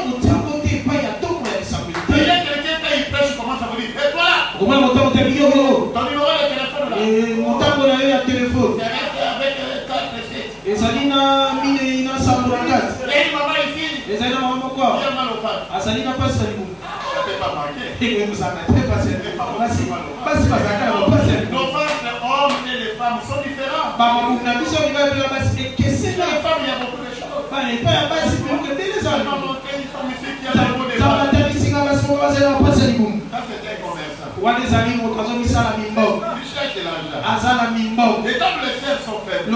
a quelqu'un quand il prêche, commence à vous dire, et toi là, ton numéro de téléphone là, c'est avec 4 7. Et une maman ici, il a mal au ventre. Ça ne peut pas marquer. Nos femmes, hommes et les femmes sont différents. Les femmes, il y a beaucoup de choses. Il m'a montré une femme ici qui a le mot des femmes. Ça, c'était un commerçant. Il cherche de l'argent. Les dames, les sœurs sont faibles.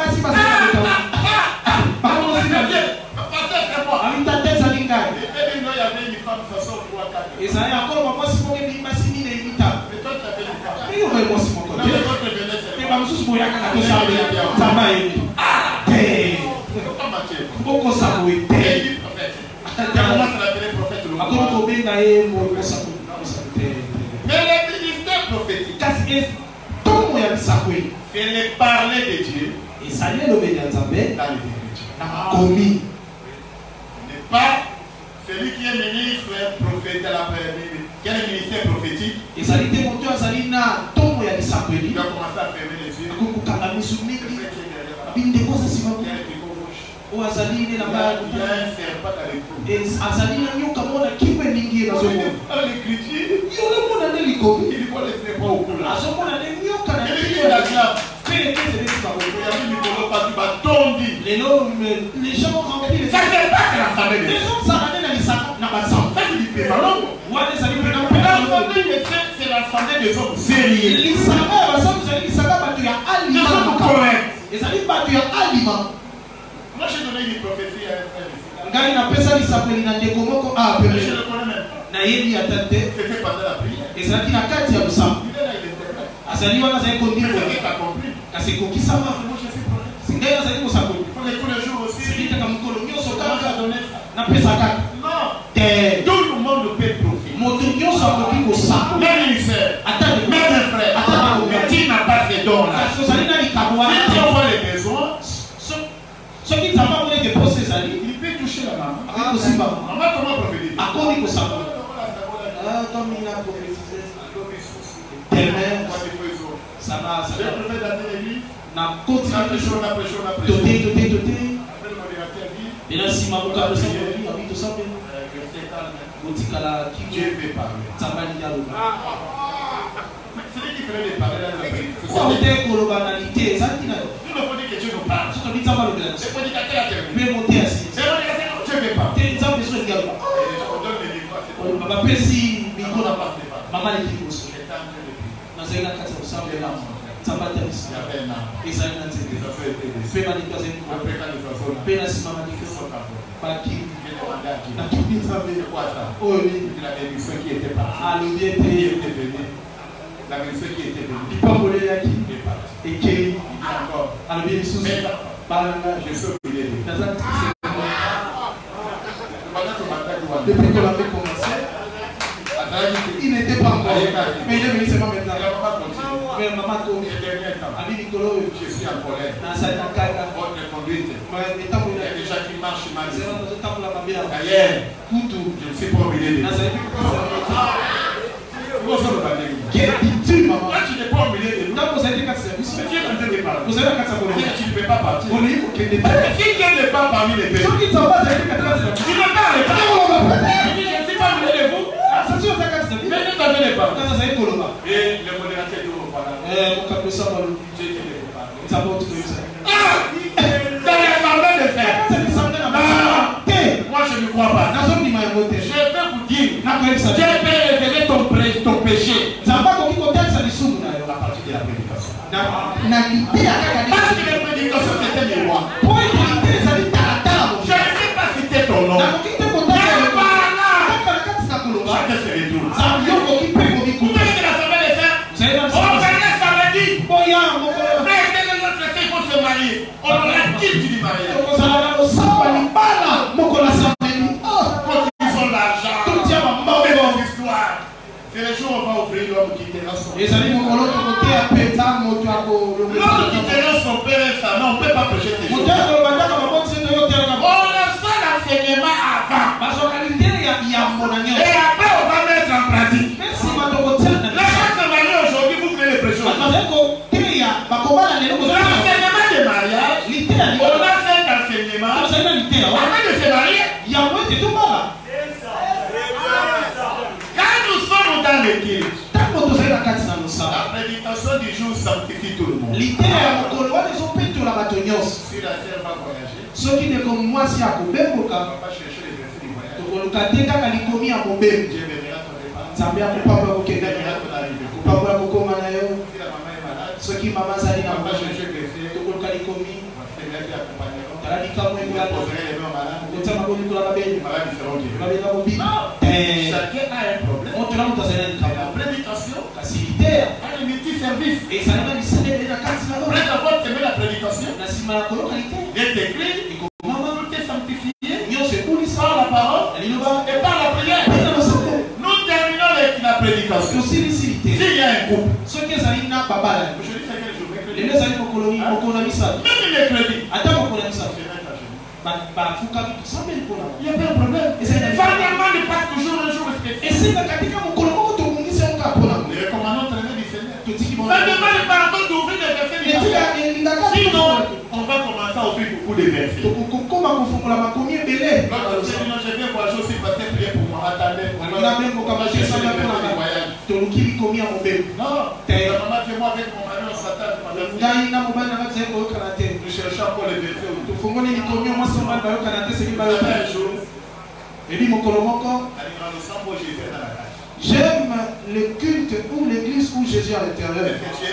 Il y avait une femme, ça sort 3 4. Mais toi, tu avais une femme. Non, les autres venaient, c'est pas. Pourquoi Matthieu? Il dit prophète. Il commence à l'appeler prophète. le ministère prophétique, c'est le parler de Dieu dans l'évangile. N'est pas celui qui est ministre, prophète à la première. Quel est le ministère prophétique? Il doit commencer à fermer les yeux. Il y a un serpent dans le cou. L'écriture, il voit les serpents au cou là. Il dit la clave. Les gens ont rempli les ça c'est pas que la famille. Les gens s'arrêtent dans les sacs, n'a pas de sang. Ça c'est du pévalon. C'est la famille des hommes sérieux. Les savants, les savants, tu as aliment. Correct. Les aliments, tu as aliment. Moi j'ai donné une prophétie à un frère ici. Gari na pesa ni sapeli na dekomoko a Je le connais même. na yeli atante. C'était pendant la prière. Et ça qui na kati ya busama. Il est là, il était là. Azali wana zali kondiro. C'est pas compris. Kasi kokisama. Moi je suis prophète. Singai azali kosakoli. Il faut que tous les jours aussi. Sibita kama mkono nyoso Comment kaka ça donner ça? na pesa kaka. Non. Te Tout le monde peut être prophète. moto nyoso akoki kosako. Même ministère. Atani Même un frère. Mais tu n'as pas ces dons là. Kasi ozali na likabwa. Si tu vois les besoins, Ce qui t'a pas donné de poste ses amis. il peut toucher la maman. Ah, aussi pas. Maman comment prophétiser? À quoi il faut savoir? Ah, comme il a prophétisé. Tellement. Ça va, ça J'ai va. préféré dans l'église. Na continue. On a prêché. Doté. Après le modérateur dit, Et là, si ma bouca le sang, il a mis tout ça. Dieu veut parler. Celui qui ferait les parler dans la prière. Pourquoi on est colobanalité? Ça dit là. Nous ne faut dire que Dieu nous parle. C'est un petit peu de C'est prédicateur à terminer. peut monter assis. C'est prédicateur, Dieu veut parler. T'es une femme de soins de garde. On donne les micros à ces On va pas si micro n'a pas C'est pas. maman les qui pousse. C'est un peu de prière. Dans un cas ça ressemble à ça va Il y t'aviser. avait un âme. Et ça est dans Les cette affaires étaient laissées. fait manipulation. Après quand nous faisons la Pena si maman dit que ils sont à fond. pas qui J'ai demandé à Dieu. na qui dit ça C'est quoi ça? oh oui Il avait une femme qui était partie. ah le bien Qui payé était venue. La personne qui était venue. il pas voler là qui Il est parti. et qui Il dit encore. a le bien sous Mais balanga je sais où il est. dans un Pendant que matin, tu vois. depuis qu'on avait commencé il n'était pas encore mais il est venu seulement maintenant mais maman tout ami Nicolo Je suis en colère. na sa na kaka Votre conduite. mais étant Il y a des gens qui marchent mal. c'est dans temps pour la mabia D'ailleurs, kutu je ne suis pas obligé de na sa Vous savez pas dire. quel tu maman Toi, tu n'es pas obligé de nous. quand vous avez 4 services Mais tu es en train de parler. vous avez 4 services Tu ne peux pas partir. on est pour que des Si Dieu n'est pas parmi les pays, ceux qui sont pas avec 4 services tu ne parles pas. Je ne suis pas obligé de vous. ça tu as 4 services Mais ne t'en venez pas. quand ça est koloba Et le modérateur de vous, voilà. mon cap de ça va le Dieu qui ne veut pas. ça va tout ça Ah! Dans les mandats de faire. Moi, je ne crois pas. Je vais vous dire. Dieu peut révéler ton péché. À partir de la prédication. Parce que la prédication, c'était le roi. Je ne sais pas citer ton nom. Chacun se retourne. Vous voyez que la semaine est faite. On venait samedi. Frère, dès que notre fille faut se marier, on aura quitte du mariage. Quand ils ont l'argent, mauvaise histoire. C'est le jour où on va ouvrir l'homme qui quittera son père. L'homme qui quittera son père et sa mère, on ne peut pas prêcher ces choses. On le sait l'enseignement avant. Et après, on va mettre en pratique. Les gens se marient aujourd'hui, vous voulez les prêcher. L'enseignement de mariage, on a fait l'enseignement. Avant de se marier, quand nous sommes dans l'église, la prédication du jour sanctifie tout le monde. Si la sœur va voyager, on va pas chercher les versets du voyage. Dieu bénira ton départ. Dieu bénira ton arrivée. Si la maman est malade, on va pas chercher les versets. On va faire bien qui accompagneront. On poserait les mains au malade. Les malades seront guéris. Chacun a un problème. La prédication a un multi-service. Après avoir aimé la prédication, il est écrit, tout est sanctifié par la parole et par la prière. S'il y a un couple, ce qui est allé n'a pas mal. je dis c'est quel jour, Les deux amis mon colonie, ça. même mercredi. Attends mon colonie ça. Bah Fouka tout ça mais pour là. Il y a pas de problème. Et c'est vraiment ne pas toujours un jour spécial. et c'est la katika mon colonie tout le monde c'est un cas pour là. Les commandants traînent du Seigneur. Tu dis qu'ils vont. Vraiment ne pas encore d'ouvrir des versets. Sinon, on va commencer à ouvrir beaucoup de versets. Comment on fait la maconie belé. Je viens voir aussi parce que prier pour moi. Attendez. On a même pour commencer ça là pour la voyage. Tu qui commis à mon bébé. Non. La maman fait moi avec mon mari on s'attend. Ngai na mobile na kaze ko kanate. Nous cherchons encore les versets. Tu fongoni ni commis moi son mal ba kanate c'est qui ba yo. Et puis mon colomoko. J'aime le culte ou l'église où Jésus est à l'intérieur.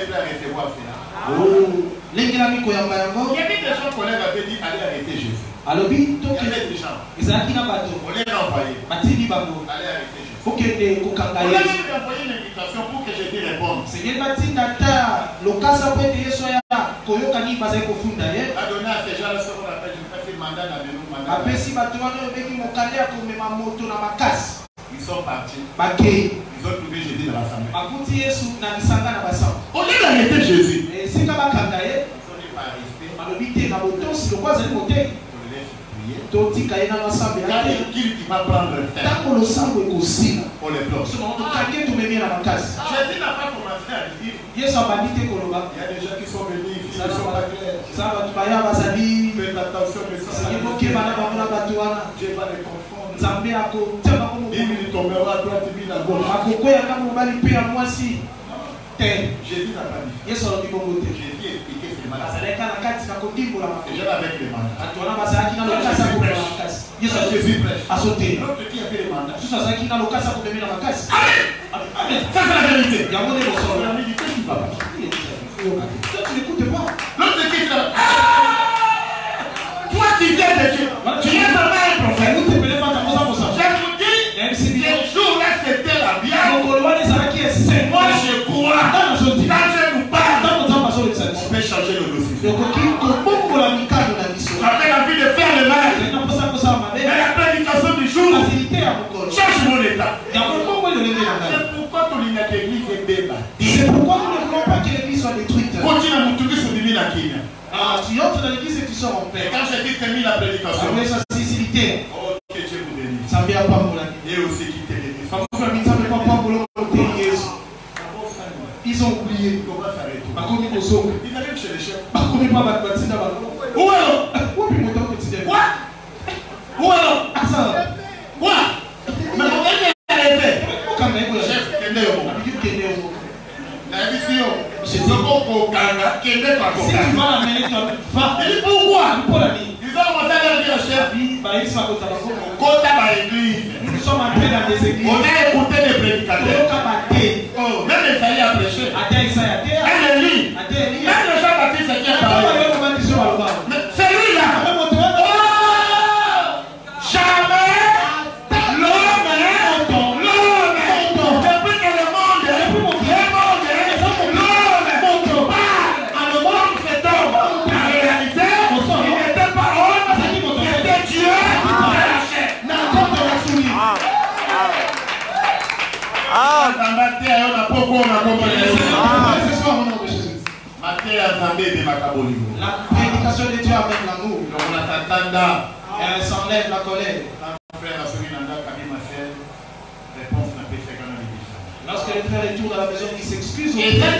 Oh, l'église koyamba yango. Il y avait des gens collègues avaient dit allez arrêter Jésus. Alors bi to il y avait des gens. Ezaki na bato. On les a envoyés. Matini bango. Allez arrêter Jésus. Faut que de kokanga On Yesu. a même envoyé une invitation pour que Jésus réponde. Seigneur matinda ta lokasa po ete Yesu ya koyoka ni bazali kofunda ye. A donné à ces gens ce qu'on appelle je fais mandat na beno mandat. Apesi bato wana obeki mokale ya komema moto na makasi. Ils sont partis. Bakei. Ils ont trouvé Jésus dans l'assemblée. Bakuti Yesu na lisanga na basamba. Au lieu d'arrêter Jésus, Et sika bakanga ye. ils sont pas restés. Balobi te na botosi lokwa azali moteki. On les laisse prier. Totika ye na basamba Quand ya te. il va prendre le fer, Tango losango ekosila. on les bloque. Soki tokake tumemi na makasi. Jésus n'a pas commencé à dire. Yesu abandi te koloba. Il y a des gens qui sont venus ici, ils ne sont pas clairs. Za bato baya bazali. Faites attention, mais ça Seigneur bokeba na bango na bato wana. Dieu va les confondre. Nzambe akotia bango Une mokomo. minute tombera à droite, une à gauche. Akokwea kaka mobali mpe ya mwasi te. Jésus n'a pas dit. Yesu alobi bongo te. Jésus expliquait ses malades. Bazalaki na kati na kodimbola Les mafuta. gens avec les mandats. Bato wana bazalaki na lokasa komema makasi. Yesu Jésus prêche. azotela. L'autre qui avait les mandats. Yesu azalaki na lokasa komemela makasi. Amen. Ça c'est la vérité. Yango nde On bosolo. a dit, qu'est-ce qui va pas? Toi tu n'écoutes pas. L'autre qui dit, toi qui viens de Dieu, tu es vraiment un prophète. Nous te pele pas ta mosa mosa. Je vous dis, les jours-là c'était la bien. Mokolo wana ezalaki ese. Moi je crois. Dans nos Quand je nous parle, dans nos ambaso de ça. on peut changer le dossier. Yokoki kobongola mikado na biso. J'avais envie de faire le mal. Na posa kosa Mais mabe. la prédication du jour Facilité ya mokolo. change mon état. Yango bongo elenge na ngai. C'est pourquoi ton église est bébé. C'est pourquoi nous ne voulons pas que l'église soit détruite. Continue à monter sur divine à Kenya. Tu entres dans l'église et tu sors en Et paix. quand j'ai dit termine la prédication, Avec sa facilité. oh que Dieu vous bénisse. Ça vient pas pour la vie. Et aussi qui te bénisse. Ils ont oublié. Comment ça arrête? Bakomi Kosoko. Il arrive chez les chefs. Bakomi pas Batina Balo. Où alors? Où est mon temps quotidien? Quoi? Où alors? Ah ça. Quoi? Mais on va y arrêter. Quand même, le Chef, Kende Yomo. La vision. C'est beaucoup Kanga. Kende pas Si tu Kanga. vas l'amener, tu vas. Il dit pourquoi? Pour la vie. Ils ont commencé à leur dire au chef. Bah, il sera contre la faute. Kota par l'église. Nous sommes entrés dans des églises. On a écouté des prédicateurs. Oh, même les faillis à prêcher. Elle est lui. Même le Jean-Baptiste qui a parlé. Mais c'est lui là. Oh! Jamais l'homme, depuis que le monde parle, le monde fait homme. En réalité, il n'était pas homme, il était Dieu dans la chair. La prédication de Dieu amène l'amour. Elle s'enlève la colère. Lorsque le frère retourne à la maison, il s'excuse.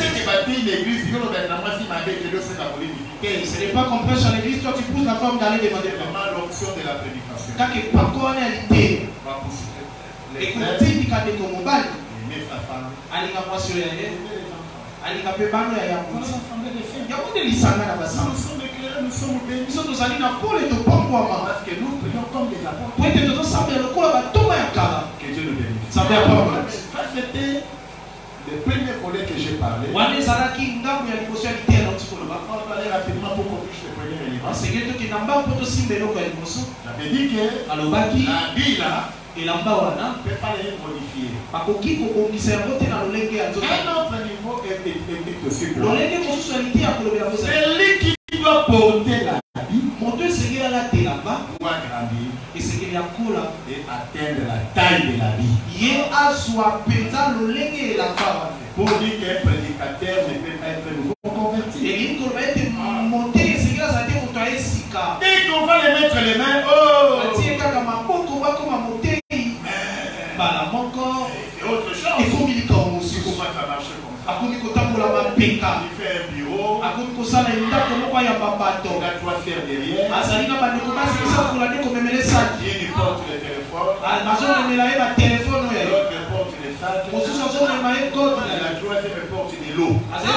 Ce n'est pas qu'on prêche à l'église, toi tu pousses la femme d'aller demander pardon. Quand il par quoi on estalité, et qu'on dit qu'il y a des combats, alinga mwasi oyo yaye alinga mpe bano ya yamuti yango nde lisanga na basanga biso tozali na pole topambwama po ete tozosambela lokola batonga ya kala nzambe apambola Le premier volet que j'ai parlé, wana ezalaki ngambo ya liboso ya liteya nauti koloba on va parler rapidement pour qu'on puisse le premier élément. senge tokenda mbango mpo tosimba eloko ya liboso J'avais dit que alobaki la vie là elamba wana ne peut pas les modifier. bakoki kobongisa yango te na lolenge ya nzoto Un autre niveau est aussi pour lolenge mosusu ya liteya kolobela kozala celui qui doit porter la vie moto esengeli alata elamba doit grandir. esengeli et atteindre la taille de la vie. Pour dire qu'un prédicateur ne peut pas être nouveau converti. Dès qu'on va les mettre les mains, oh! C'est autre chose. Comment ça marche comme ça? Il fait un bureau, il a trois faire derrière, il porte le téléphone, l'autre porte les sacs, la troisième porte de l'eau.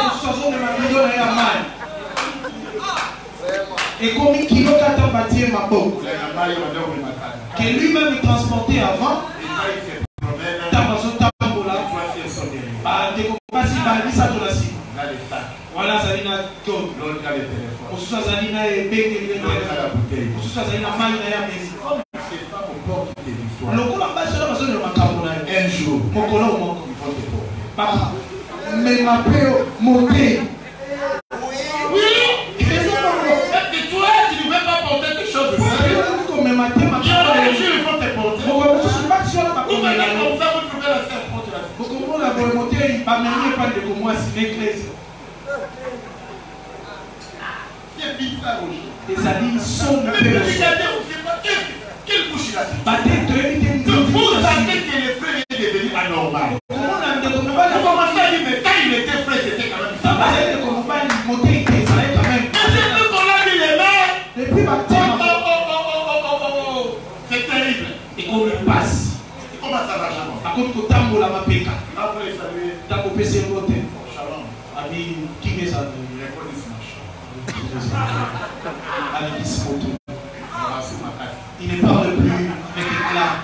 Que lui-même transportait avant. Voilà, ça vient l'autre a le téléphone. ça vient la bouteille. ça vient C'est pas mon porte des histoires. Un jour, mon colon, mon papa, mais ma paix montée. Oui. Et toi, tu ne veux pas porter quelque chose de ça. Un jour, il faut te porter. Vous allez comme ça, vous pouvez la faire porter la c'est bizarre aujourd'hui. Les amis sont mais regardez, on ne sait pas quelle bouche il a dit. Vous savez que le frère est devenu anormal. Vous commencez à dire, mais quand il était frère, c'était quand même ça. Mais depuis qu'on a mis les mains, c'est terrible. Et qu'on me passe. Comment ça va, Shalom? À cause que tambo la mapeka. Après, il saluer. Tambo PC vote. Shalom. Ami, qui est ça? Il répond ce machin. Il ne parle plus avec éclat.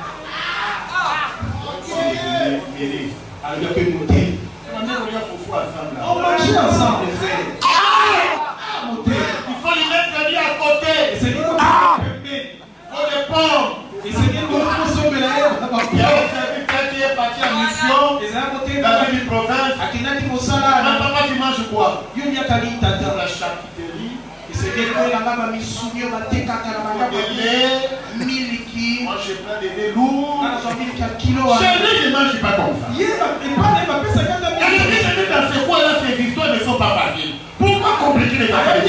Alors il y a que monter. On marche ensemble, frère. Il faut lui mettre lui à côté. Et c'est lui qui faut les pommes. Et c'est lui qui consomme la haine. Il y a un serviteur qui est parti en mission dans une province. Papa, tu manges quoi? Dans la charcuterie. C'est des fois là-bas, il y a des miliki. Moi, je prends des lait lourds. Chez lui, je ne mange pas comme ça. Il c'est quoi là, ces histoires ne sont pas faciles. Pourquoi compliquer les affaires?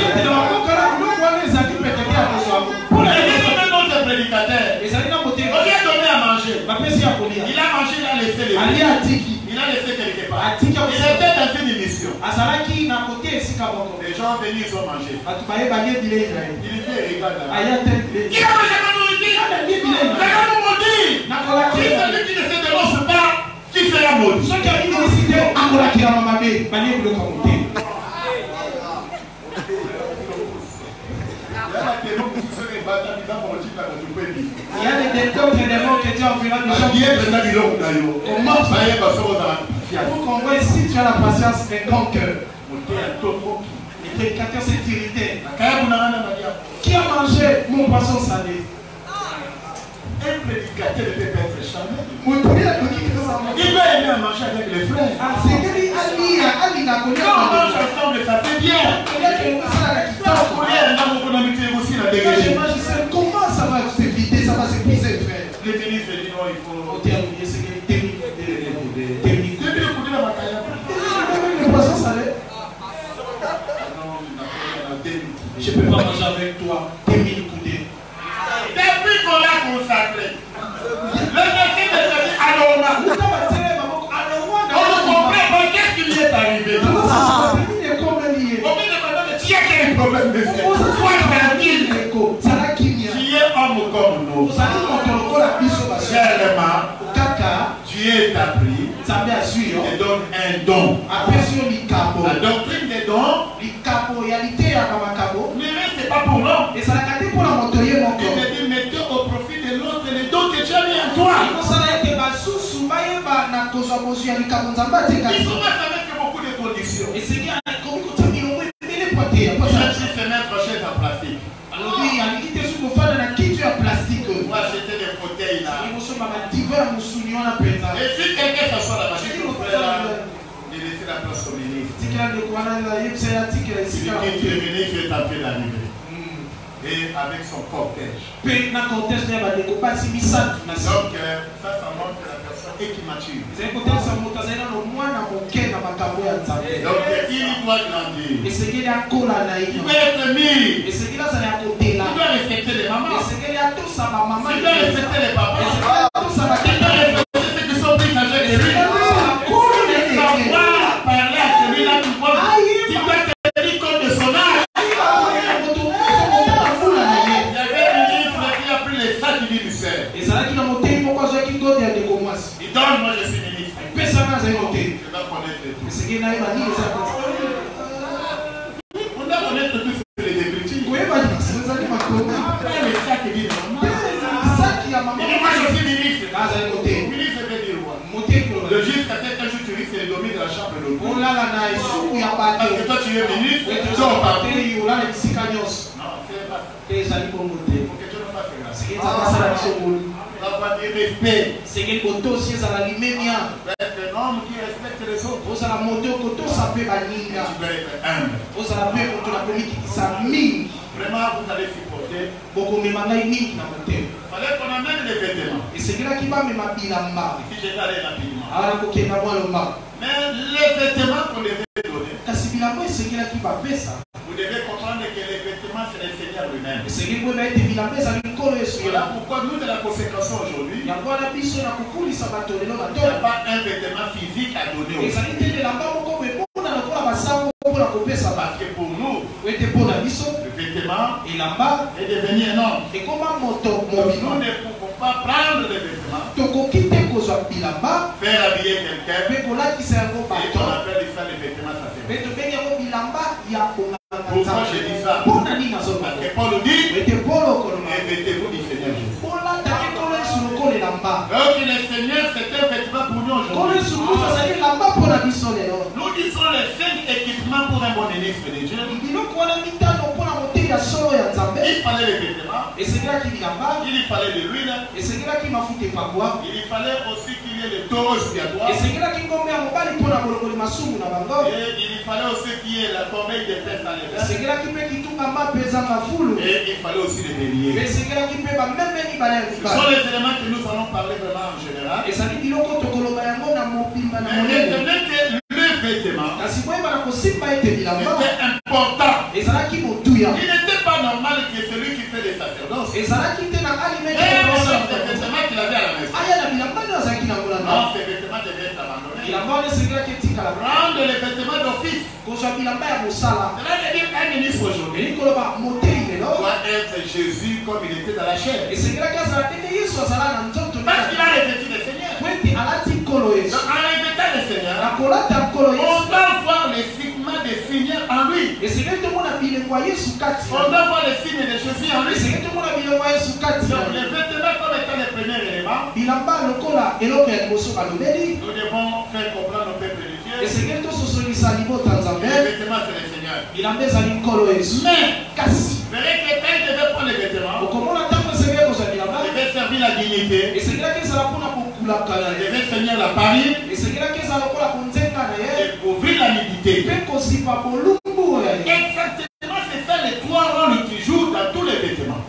Pour les autres prédicateurs, on lui a donné à manger. Il a mangé, il a laissé les il a laissé quelque part. Il était dans une émission. Les gens venus, ils ont mangé. Il était regarde là. Il a mangé ma nourriture. Regarde mon maudit. Si celui qui ne se dénonce pas, qui sera maudit? Il y a des détours et des mots que Dieu enverra des gens. Pour qu'on voit si tu as la patience et grand cœur. Les prédicateurs c'est irrité. Qui a mangé mon poisson salé? Un prédicateur ne peut pas être charmé. Il doit aimer à manger avec les frères. Quand on mange ensemble, ça fait bien. Comment ça va s'éviter, ça va s'épuiser, frère? Le ministre dit non, il faut. Le poisson salé. Je ne peux pas manger avec toi 2000 coudées. Depuis qu'on l'a consacré, le monsieur de celui anormal. On ne comprend pas qu'est-ce qui lui est arrivé. On peut demander, tu as quel problème de fait? Sois tranquille. Tu es homme comme nous. Seulement, tu es établi. Te donne un don. La doctrine des dons ne reste pas pour l'homme. Il te dit, mettez au profit de l'autre les dons que tu as mis en toi. Il faut savoir que beaucoup de conditions. Il a dit se mettre chaise en plastique. Moi j'étais des fauteuils là. Et si quelqu'un s'assoit là-bas, je dis au frère là, de laisser la place au ministre. Si tu es ministre, je vais taper la livrée. Et avec son cortège. Donc, ça montre que la personne est qui mature. Donc, il doit grandir. Il doit être mis. Il doit respecter les mamans. Il doit respecter les papas. Il doit respecter ceux qui sont plus âgés que lui. Savoir parler à celui-là qui doit tenir compte de son âge. Il donne, moi je suis ministre. Je dois connaître tout. On doit connaître tout sur les Écritures. Les sacs qui disent non. Moi je suis ministre. Ministre veut dire quoi? Le juge a fait un jour tu risques le domaine de la chambre de l'eau. Parce que toi tu es ministre, tu dors partout. Non, c'est pas ça. Il faut que tu ne fasses grâce. Avoir du respect. C'est quelque chose qui est à la lumière. Être un homme qui respecte les autres. Vous allez monter au côté, ça peut aller. Tu dois être humble. Vous allez faire la politique qui s'amène. Vraiment, vous allez supporter. Beaucoup de gens qui il fallait qu'on amène les vêtements. Et c'est là qui va me mettre la main. Si je vais aller rapidement. Mais les vêtements qu'on devait donner. Vous devez comprendre que les vêtements, c'est le Seigneur lui-même. Voilà pourquoi nous, de la consécration aujourd'hui, il n'y a pas un vêtement physique à donner aussi. Parce que pour nous, le vêtement est devenu un homme. Nous ne pouvons pas prendre le vêtement, faire habiller quelqu'un, et qu'on appelle ça les vêtements sacrés. Pourquoi je dis ça? Parce que Paul dit, revêtez-vous du Seigneur Jésus. Donc le Seigneur, c'est un vêtement pour nous aujourd'hui. Nous disons les 5 équipements pour un bon ministre de Dieu. Il fallait les vêtements, il fallait de l'huile, il fallait aussi qu'il y ait le taureau expiatoire, et il fallait aussi qu'il y ait la corbeille de paix dans les mains, et il fallait aussi les béliers. Ce sont les éléments que nous allons parler vraiment en général. Mais maintenant que le vêtement était important, il n'était pas normal que celui qui fait les sacerdoces ait des vêtements qu'il avait à la maison. Non, ces vêtements devaient être abandonnés. Prendre les vêtements d'office. Cela veut dire qu'un ministre aujourd'hui doit être Jésus comme il était dans la chair. Parce qu'il a revêtu le Seigneur. Donc, en revêtant le Seigneur, on doit voir les signes des Seigneurs en lui. On doit voir les signes de Jésus en lui. Donc, les vêtements comme étant les premiers éléments, nous devons faire comprendre au peuple de Dieu. Les vêtements, c'est le Seigneur. Mais, verrez que quand il devait prendre les vêtements, il devait servir la dignité, il devait tenir la parine, et couvrir la nudité. Exactement, c'est ça les 3 rôles qui jouent dans tous les vêtements.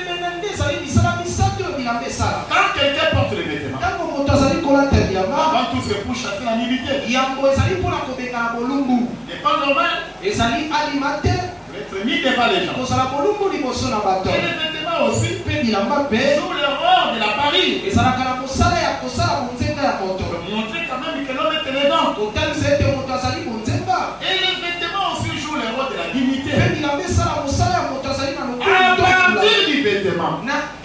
Quand quelqu'un porte les vêtements, avant tout c'est pour chasser la nudité. C'est pas normal d'être mis devant les gens. Et les vêtements aussi jouent le rôle de la parine. Pour montrer quand même que l'homme est élégant. Et les vêtements aussi jouent le rôle de la dignité. À partir du vêtement,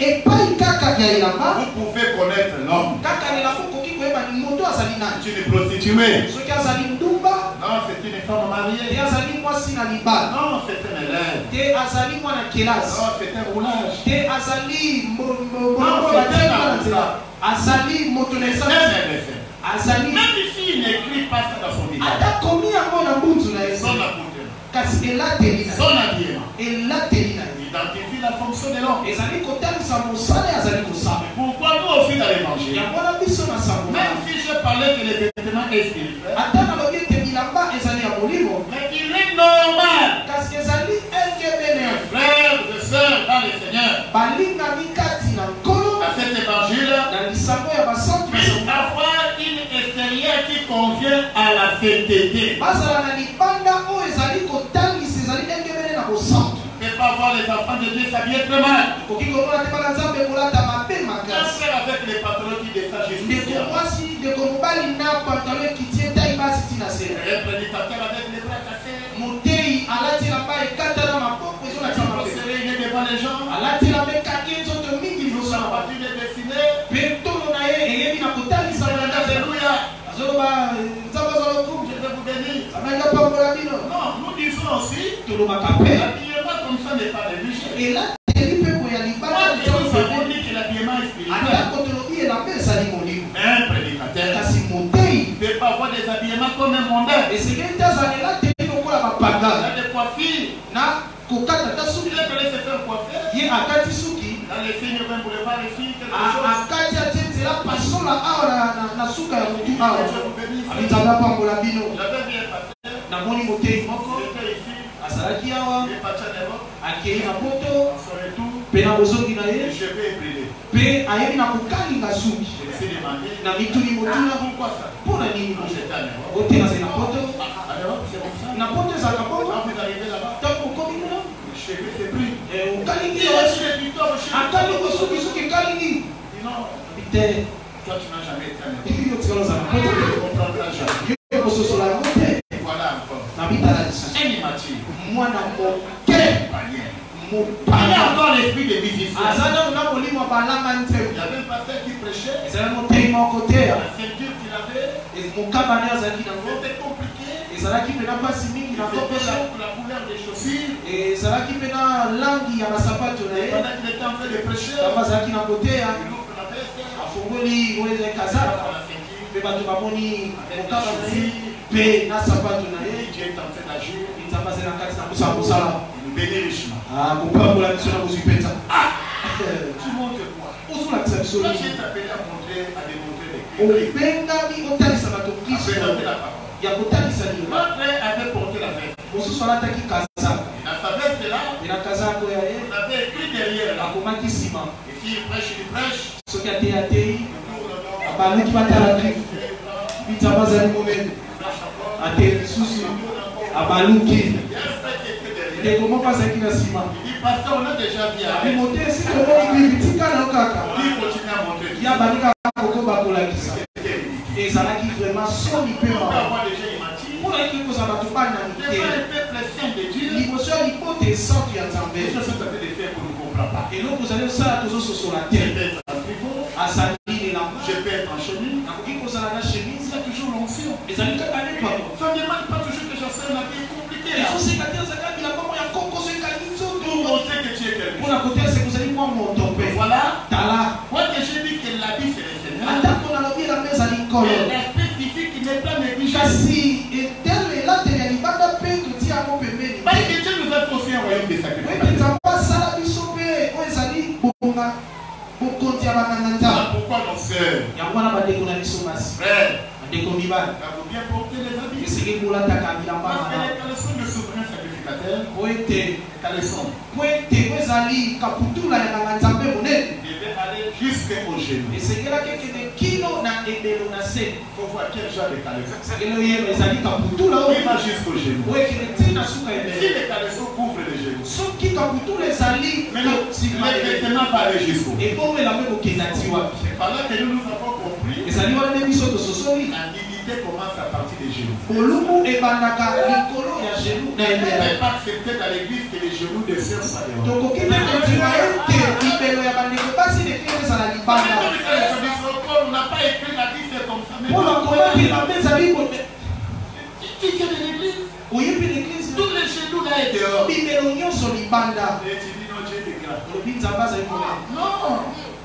vous pouvez connaître l'homme. Tu es une prostituée. Non, c'est une femme mariée. Non, c'est un élève. Non, c'est un roulage. Non, c'est un même si il n'écrit pas ça dans son visage, son accoutrement, son habillement identifie la fonction de l'homme. Pourquoi nous aussi dans l'évangile, même si je parlais que les vêtements est spirituel, mais il est normal, frères et sœurs, t'aider. bazala na libanda oyo ezali kotangisa ezali ndenge mene na kosantu. Tu ne peux pas voir les enfants de Dieu s'habiller très mal. Okoki komona te bana nzambe kolata mabe Un makasi. frère avec les pantalons qui descendent jusqu'au Ndeko ciel. mwasi ndeko mobali na pantalon ekiti etai basi tina se. Un prédicateur avec les bras cassés. Motei alati elamba ekata na maboko ezolakisa mabe. Il est devant les gens. Alati elamba ekaki nzoto mingi liboso Sa na bato. voiture est dessinée. Mpe tolo na ye eyebi na kotangisa bana nzambe. Alléluia. Azoloba nzambe azolokumu. Je vais vous bénir. Amanga pambola bino. Non, nous disons aussi, Tolobaka mpe. l'habillement comme ça n'est pas négligé. elateli mpe boya libanda Moi, nous avons nzambe. dit que l'habillement est spirituel. atako tolobi elamba ezali molimo. Mais un prédicateur kasi motei ne peut pas avoir des habillements comme un mondain. esengeli te azala elateli lokola Il bapanga a des coiffures. na kokata ta suki. Il est allé se faire coiffer. ye akati suki Dans les filles, même pour les voir les filles, quelque chose. akati atie nzela pasola awa na suka ya motu Je awa vous bénis. alizanga pambola bino. J'avais vu un pasteur. namoni motei moko J'étais ici. azalaki awa Il est parti en Europe. akei na poto Son retour. mpe na bozongi na Les ye cheveux ébrilés. mpe ayebi na kokalinga suki Je me suis demandé. na mituni motuna Pourquoi ça? mpo na nini Quand j'étais en Europe. ote nazali na poto En Europe, c'est comme ça. na poto ezalaka bongo Quand vous arrivez là-bas, ntango okomi kuna les cheveux s'ébrilent. okalingi Il a chez les tuteurs, chez les akalingi suki suki ekalingi Dis non, te toi tu n'as jamais été en Europe. yo tikala ozala na Tu poto ne comprendras jamais. yo kososola yango te Et voilà encore. na bitala lisusu Un immature. mwana moke Païen. Il y a mopaya encore l'esprit de musicien. aza nano na molimo balanga Il y nzembo avait un pasteur qui prêchait. ezali motei moko te La ceinture qu'il avait, mokaba nde azalaki nango c'était compliqué. ezalaki mpena mpasi mingi na C'était topeso la couleur des chaussures. ezalaki mpena langi ya basapato na ye Pendant qu'il était en train de prêcher, ntango azalaki na koteya il ouvre la veste, afongoli oyo ezali il kazaka ouvre la ceinture. mpe bato bamoni mokaba na ye mpe na sapato na ye Et Dieu est en train d'agir. nzambe azali na kati na kosala mosala Il nous bénit richement. kopambola biso na kozwi mpenza Tu montres quoi? ozolakisa biso Quand nini j'ai appelé à montrer, à démontrer les clés, obengami otalisa bato à kristo présenter la parole. ya kotalisa liloba L'autre avait porté la veste. mosusu alataki kazaka Et dans sa veste là, e na kazaka oyo ya ye on avait écrit derrière là. akomaki nsima Et si il prêche, soki atei atei il ouvre le nom. baluki batala griffe bitama azali monene atei lisusu abaluki Il y a un frère qui était derrière. ndeko moko azalaki na nsima Il dit, pasteur, on a déjà vu avec. bimote esika omoni griffe tika na yo kaka On dit, continue à montrer. ya banika kokoba kolakisa C'était ridicule. ezalaki vraiment soni mpe On peut mawa avoir des gens immatures. mpona eki kozala bato bana Des mike fois, le peuple saint de Dieu. liboso ya lipoto esantu ya nzambe Les choses sont en train de faire qu'on ne comprend pas. eloko ozali osala tozososola Je te peux être en tricot, azali elamba je peux être en chemise. nakoki kozala na chemise Il y a toujours l'onction. ezali kaka ne papa Ça ne demande pas toujours que j'enseigne la vie compliquée. Là. ezoseka te ozalaka bilamba mo ya kokoso ekangi nzoto Pour montrer que tu es quelque mpona chose. kotelesa kozali mwa moto mpe Voilà. tala Moi que j'ai dit que l'habit c'est le Seigneur. atako nalobi elamba ezali nkolo Et l'aspect physique qui n'est pas négligé. kasi etele elateli ya libanda mpe totia yango pembeni Parce que Dieu nous a confié un royaume de oyo sacrifice. nzambe asala biso mpe oyo ezali bonga bokonzi ya banganga nzambe Pourquoi nos sœurs, yango wana bandeko na biso basi frères, bandeko mibali vous bien porter les habits? esengeli kolataka bilamba Parce que na les caleçons de souverain sacrificateur, po ete les caleçons po ete po ezali kaputula ya nganga nzambe monene devaient aller jusqu'au genou. esengelaki ekende kino na ebelo na se Il faut voir quel genre de caleçon. esengeli oyeba ezali kaputula Il oyo va jusqu'au genou. po ekende ntina suka Si ebele les caleçons couvrent les genoux, soki kaputula ezali mais les vêtements vont aller jusqu'au. ebongo elamba ekokenda tiwa C'est par là que nous avons compris ezali wana nde biso tososoli la dignité commence à partir des genoux. bolumu ebandaka likolo ya genu na On ne ebela peut pas accepter dans l'église que les genoux des sœurs soient dehors. tokoki te kondima ete libelo ya bandeko basi leki ezala libanda On n'a pas écrit la vie, c'est comme ça. Mais mpona komaki elamba ezali bote tu viens de l'église, oyebi l'église tous les genoux là est dehors. bimelo nyonso libanda Et tu dis non, Dieu est grand. olobi nzambe azali monene Non.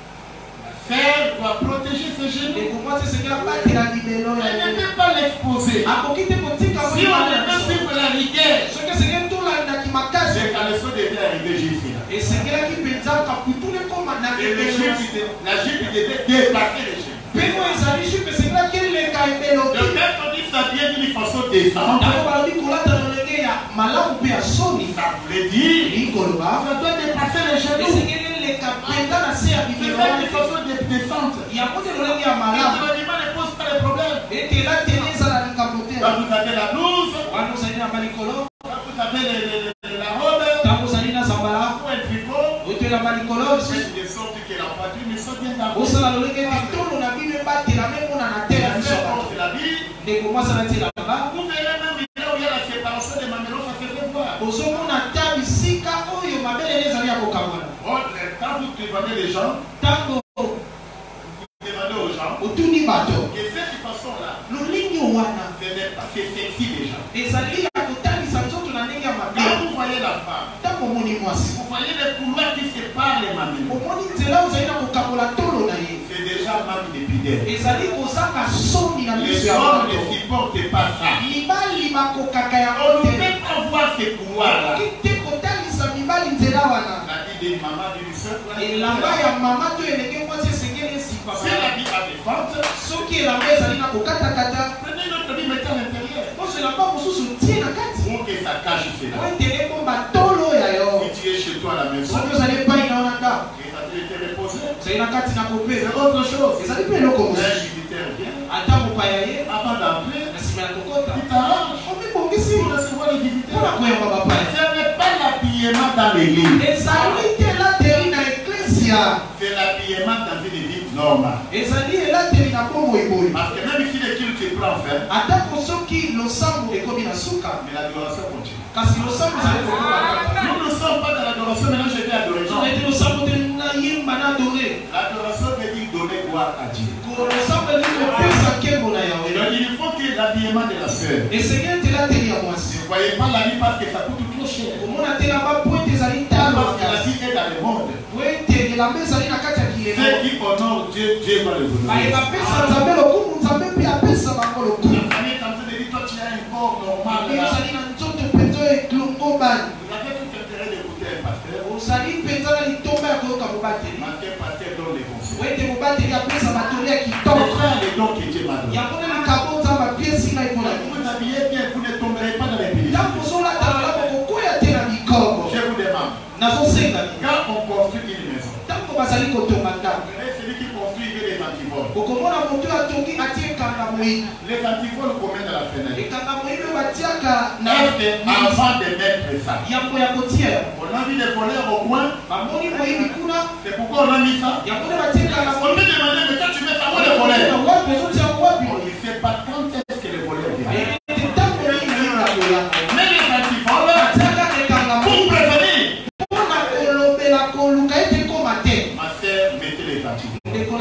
Frère doit protéger ses genoux. ndeko mwasi esengeli abatela libelo Elle ya ne peut pas l'exposer. akoki te kotika Si on ne peut suivre la rigueur, soki esengeli tolandaki makasi les caleçons devaient arriver jusqu'à là. esengelaki mpenza kaputula ekoma na Et les ebelo juifs, la jupe devait dépasser les genoux. mpe oyo ezali jupe esengelaki eleka ebelo Le père te dit s'habiller d'une façon décente. ntango balobi kolata lolenge ya malamu mpe ya soni Ça voulait dire, elingi koloba ça doit dépasser les genoux. esengeli eleka mpenza na se ya C'est bibelo faire d'une façon décente. yango te lolenge ya Le malamu gouvernement ne pose pas les problèmes. ete elateli ezala likambo te Quand vous laver la robe, pour un tricot, de sorte que la poitrine soit bien tapée. Vous ferez même là où il y a la séparation des mamelons, ça se fait voir. Quand vous demandez les gens, vous demandez aux gens, que cette façon-là, c'est sexy déjà. Quand vous voyez la femme, vous voyez les couloirs qui séparent les mamelons. C'est déjà manque d'épiderme. Les hommes ne supportent pas ça. On ne peut pas voir ces couloirs-là. Si la vie a des fentes, prenez notre vie, mettez à l'intérieur. Pour que ça cache cela. Si tu es chez toi à la maison, et ça te reposer, c'est autre chose. Un visiteur vient, avant d'entrer, il t'arrange pour recevoir les visiteurs. Ce n'est pas l'habillement dans l'église. C'est l'habillement dans une vie normale. Parce que même si le culte est prend fin, mais l'adoration continue. Nous ne sommes pas dans l'adoration, maintenant je vais adorer. L'adoration veut dire donner gloire à Dieu. Donc il faut que l'habillement de la sœur. Ne voyez pas la vie parce que ça coûte trop cher. Parce que la vie est dans le monde. Ceux qui honorent Dieu, Dieu va le honorer. La famille est en train de dire, toi tu as un corps normal. Vous avez tout intérêt d'écouter un pasteur. Parce qu'un pasteur donne les conseils. C'est ça les dons que Dieu m'a donné. Vous habillez bien, vous ne tomberez pas dans les péniches. Je vous demande, quand on construit une maison, celui qui construit les antivols. Les antivols qu'on met dans la fenêtre. Avant de mettre ça, on a mis des voleurs au coin. C'est pourquoi on a mis ça. On me demandait, mais quand tu mets ça, où les voleurs? On ne sait pas quand est-ce que les voleurs viennent. Mais les antivols, pour prévenir. Ma soeur, mettez les antivols.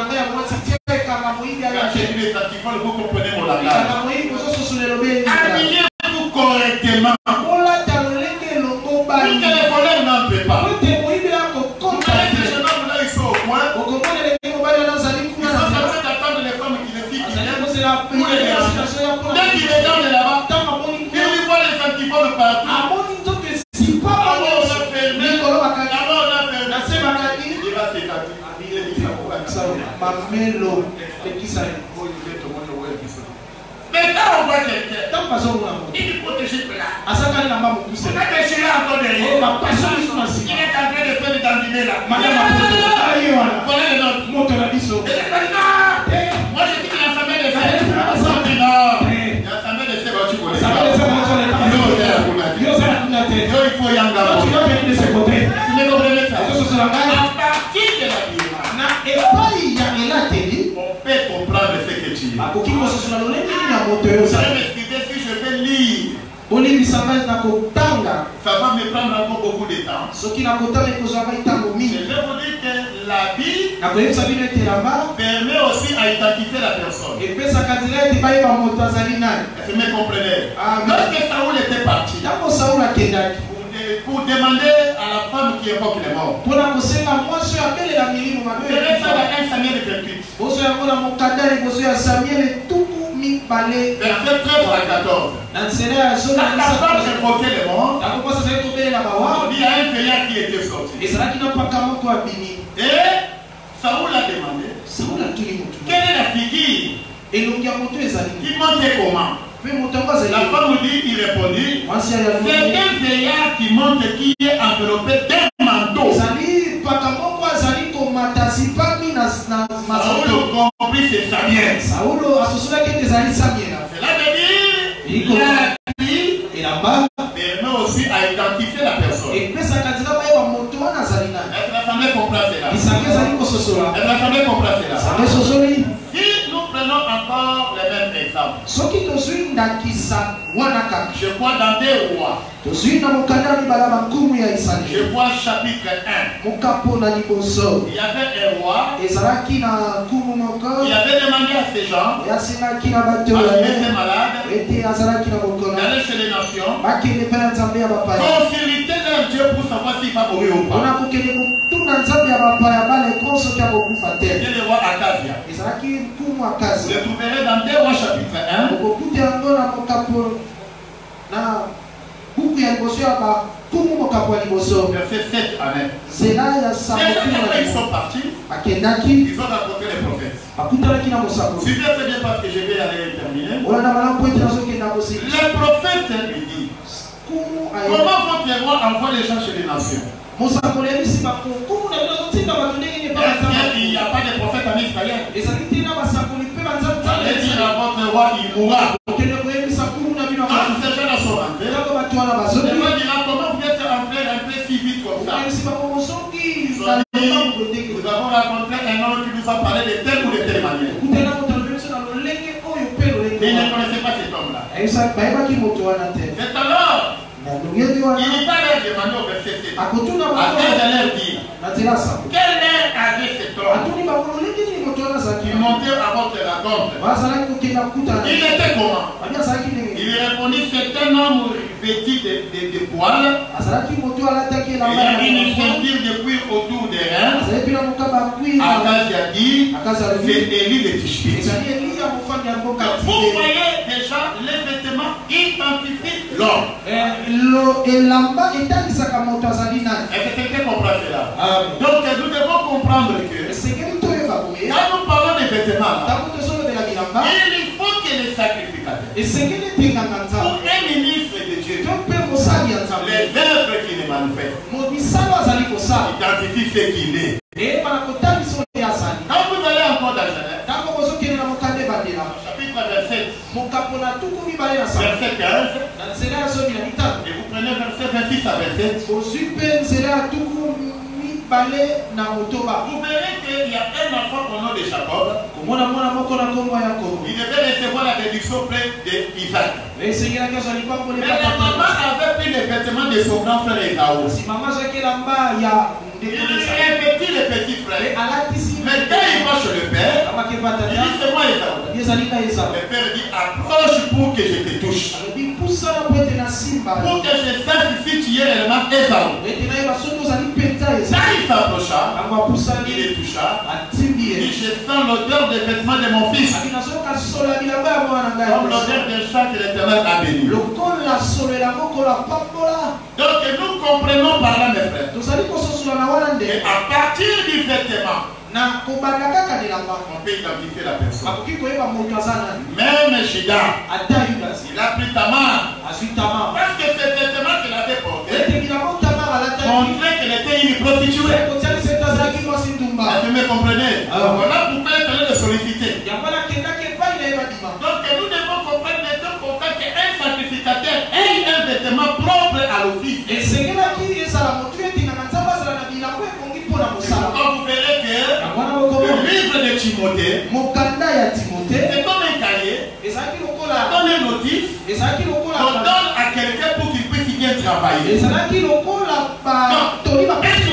Quand j'ai dit les antivols, vous comprenez mon langage. Habillez-vous correctement. Pour que les voleurs n'entrent pas. Vous allez ces jeunes hommes-là, ils sont au coin. Ils sont en train d'attendre les femmes qui les filles. Dès qu'il est dans là-bas, ils voient les antivols partout. Mais quand on voit quelqu'un, il est protégé de là. On a déchiré encore derrière. Il est en train de faire des dandinés là. Voilà le nôtre. Moi je dis qu'il a famille de fer. Il a famille de fer, tu connais. Il faut y en avoir. Tu me comprenez ça? À partir de la vie, on peut comprendre ce que tu dis. Vous allez m'expliquer si je vais lire. Ça va me prendre encore beaucoup de temps. Je vais vous dire que la vie permet aussi à identifier la personne. Vous me comprenez? Lorsque Saoul était parti, pour demander à la femme qui évoque les morts, je vais faire la 1 Samuel 28. Verset 13 à 14. Quand la femme évoquait les morts, on dit à un vieillard qui était sorti. Et Saoul a demandé, quelle est la figure qui montait comment? La femme dit, il répondit, c'est un vieillard qui monte qui est enveloppé d'un manteau. Saoul a compris, c'est Samuel. Cela veut dire, la vie permet aussi à identifier la personne. Et puis ça candidat va être moto na zalina. Est-ce que l'Assemblée comprend cela? Isangé zali ko sosola. Est-ce que l'Assemblée comprend cela? Sangé sosoli. Si nous prenons encore les mêmes exemples. Soki tozui ndakisa wana kaka. Je crois dans 2 rois. Tozui na mokanda mibala bankumu ya Isangé. Je vois chapitre 1. Mokapo na liboso. Il y avait un roi. Ezalaki na kumu moko. Il avait demandé à ces gens. Yasingaki na bato. Parce qu'il était malade. Ete azalaki na mokolo. D'aller chez les nations. Bakende pe nzambe ya bapaya. Consulter leur Dieu pour savoir s'il va mourir ou pas. On a kokende kutuna nzambe ya bapaya bale konso kya bokufa te. C'était le roi Akazia. Ezalaki kumu Vous Akazia. le trouverez dans 2 rois chapitre 1. Okokuta yango na mokapo na buku ya liboso ya bakumu mokapo ya liboso. Verset 7 à 9. Zela ya Ces gens, samokuna ils sont partis. bakendaki Ils ont rencontré les prophètes. bakutanaki na mosako. Suivez très bien parce que je vais aller terminer. olanda malamu po ete nazokenda koseki Les prophètes lui disent, kumu aye comment votre roi envoie les gens chez les nations? mosakoli yebisi bakumu na bino zotinda bato ndenge nini Est-ce qu'il n'y a pas de prophète en Israël? ezali te na basakoli mpe Allez dire à votre roi, il mourra. okende koyebisa kumu na bino Quand ces gens sont rentrés, ntango bato wana le bazoki roi dira, comment vous êtes entré un peu si vite comme ça? oyebisi bango mosoki Ils ont dit, nous avons rencontré un homme qui nous a parlé de telle ou de telle manière. kutana moto na biso na lolenge oyo mpe Mais ils ne lolenge connaissaient pas cet homme-là. bayebaki moto wana te C'est alors, na longebi wana il n'est pas leur demandé au verset 7. akotuna À bango quel leur dire, na nzela sako quel air avait cet homme atuni bango lolenge nini moto wana azalaki qui montait à votre rencontre? bazalaki kokenda kutana Il était comment? babi azalaki ndenge Il répondit, c'est un homme vêtu de poils. azalaki moto alataki Il elamba a une ceinture de cuir autour des reins. azali mpe na mokaba ya kwira Akazi a dit, akazi c'est alobi Élie de Tishbite. ezali eliya mofandi ya mboka Vous voyez déjà les vêtements identifient l'homme. elamba etangisaka moto azali nani Est-ce que quelqu'un comprend cela? Donc nous devons comprendre que esengeli toyeba boye quand nous parlons des vêtements, là, ntango tozolobela bilamba il faut que les sacrificateurs, esengeli etengaka pour nzambe un ministre de Dieu, to mpe mosali ya nzambe les œuvres qu'il manifeste, misalo azali kosala identifie ce qu'il est. eyeba na kotangisa oyo azali Quand vous allez encore dans Genèse, ntango bozokende na mokanda ebandela chapitre 27, mokapo na tuku mibale na saba verset 15, na nzela ya zomi na mitano et vous prenez verset 26 à 27, ozwi mpe nzela ya tuku mibale na motoba vous verrez qu'il y a un enfant au nom de Jacob. komona mwana moko na nkombo ya yakobo Il devait recevoir la bénédiction près d'Isaac. esengelaki azwa lipango Mais la maman avait pris les vêtements de son grand frère Esaü. si mama azwaki elamba ya Il ndeko revêtit le petit frère. alatisi Mais quand il va chez le père, amaki il batata dit c'est moi Esaü. ezali na eza Le père dit approche pour que je te touche. alobi pusana po ete na simba Pour que je sache si tu es réellement Esaü. ete nayeba soki ozali mpenza eza Quand il s'approcha, yango il apusani le toucha. atimbi Il ye dit je sens l'odeur des vêtements de mon fils. abi nazoyoka solo ya bilamba ya mwana na Comme ngai l'odeur d'un chat que l'Éternel a béni. lokola solo elanga kola pambola Donc nous comprenons par là mes frères. tozali kososola na wana Et nde à partir du vêtement, na kobanda kaka na elamba on peut identifier la personne. bakoki koyeba moto aza nani Même Judas, ata yudasi il a pris Tamar. azwi tamara Parce que ces vêtements qu'il avait portés ete bilamba tamara alataki montraient qu'elle était une prostituée. kotiaki sete azalaki mwasi ndumba Est-ce que vous me comprenez? Ah. Voilà pourquoi il fallait le solliciter. yango nakendaki epai na ye badima Donc nous devons comprendre que c'est important qu'un sacrificateur ait un vêtement propre à l'office. esengelaki ezala motu etingaka nzambe azala na bilamba ekongi mpona mosala Quand vous verrez que yango wana le bokomona livre de Timothée, mokanda ya timote c'est comme un cahier, ezalaki on lokola donne une notice, ezalaki on lokola donne à quelqu'un pour qu'il puisse bien travailler. ezalaki lokola batoli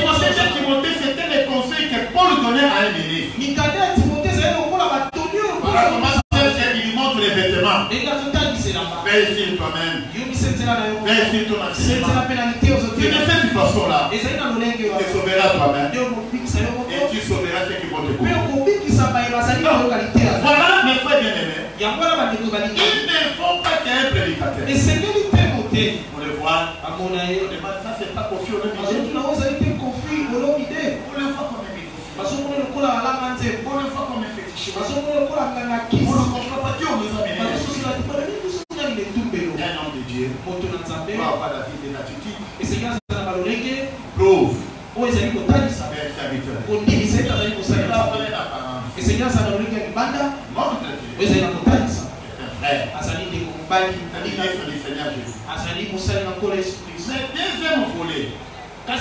Un Timothée, c'était les conseils que Paul donnait à un ministre. mikanda ya timote ezali lokola batoli oyo Voilà comment il montre les vêtements. ndenge azotangiselamba Vérifie toi-même. yokisa nzela na yo Vérifie ton senzela enseignement. mpe na lite C'est de ozotela cette façon-là, ezali na lolenge tu sauveras toi-même nde okobikisa yo moko et tu sauveras ceux qui vont te mpe courir. okobikisa baye bazali bayoka litela Voilà, mes frères bien-aimés. yango wana bandeko balingi Il ne faut pas qu'il y ait un prédicateur. esengeli mpe moteni On le voit. amona ye On demande ça, c'est pas confié au même bazotuna oyo ezali mpe kofi olobi te On le voit comme un médecin. bazomona lokola balanga nzembo On le voit comme un féticheur. bazomona lokola nganga On kisi ne comprend pas Dieu, on nous a mené. bazososela tipona nini bisonyani letumbelo Un homme de Dieu moto na nzambe doit avoir la vie de l'attitude. esengeli azala na balolenge Prouve oyo ezali kotalisa un serviteur. kondimisa ete azali Il kosalela a donné l'apparence. esengeli azala na lolenge ya libanda Montre oyo Dieu. ezali na kotalisa C'est un frère. azali ndeko mobali Un ministre du Seigneur Jésus. azali mosali na nkolo yesu kristo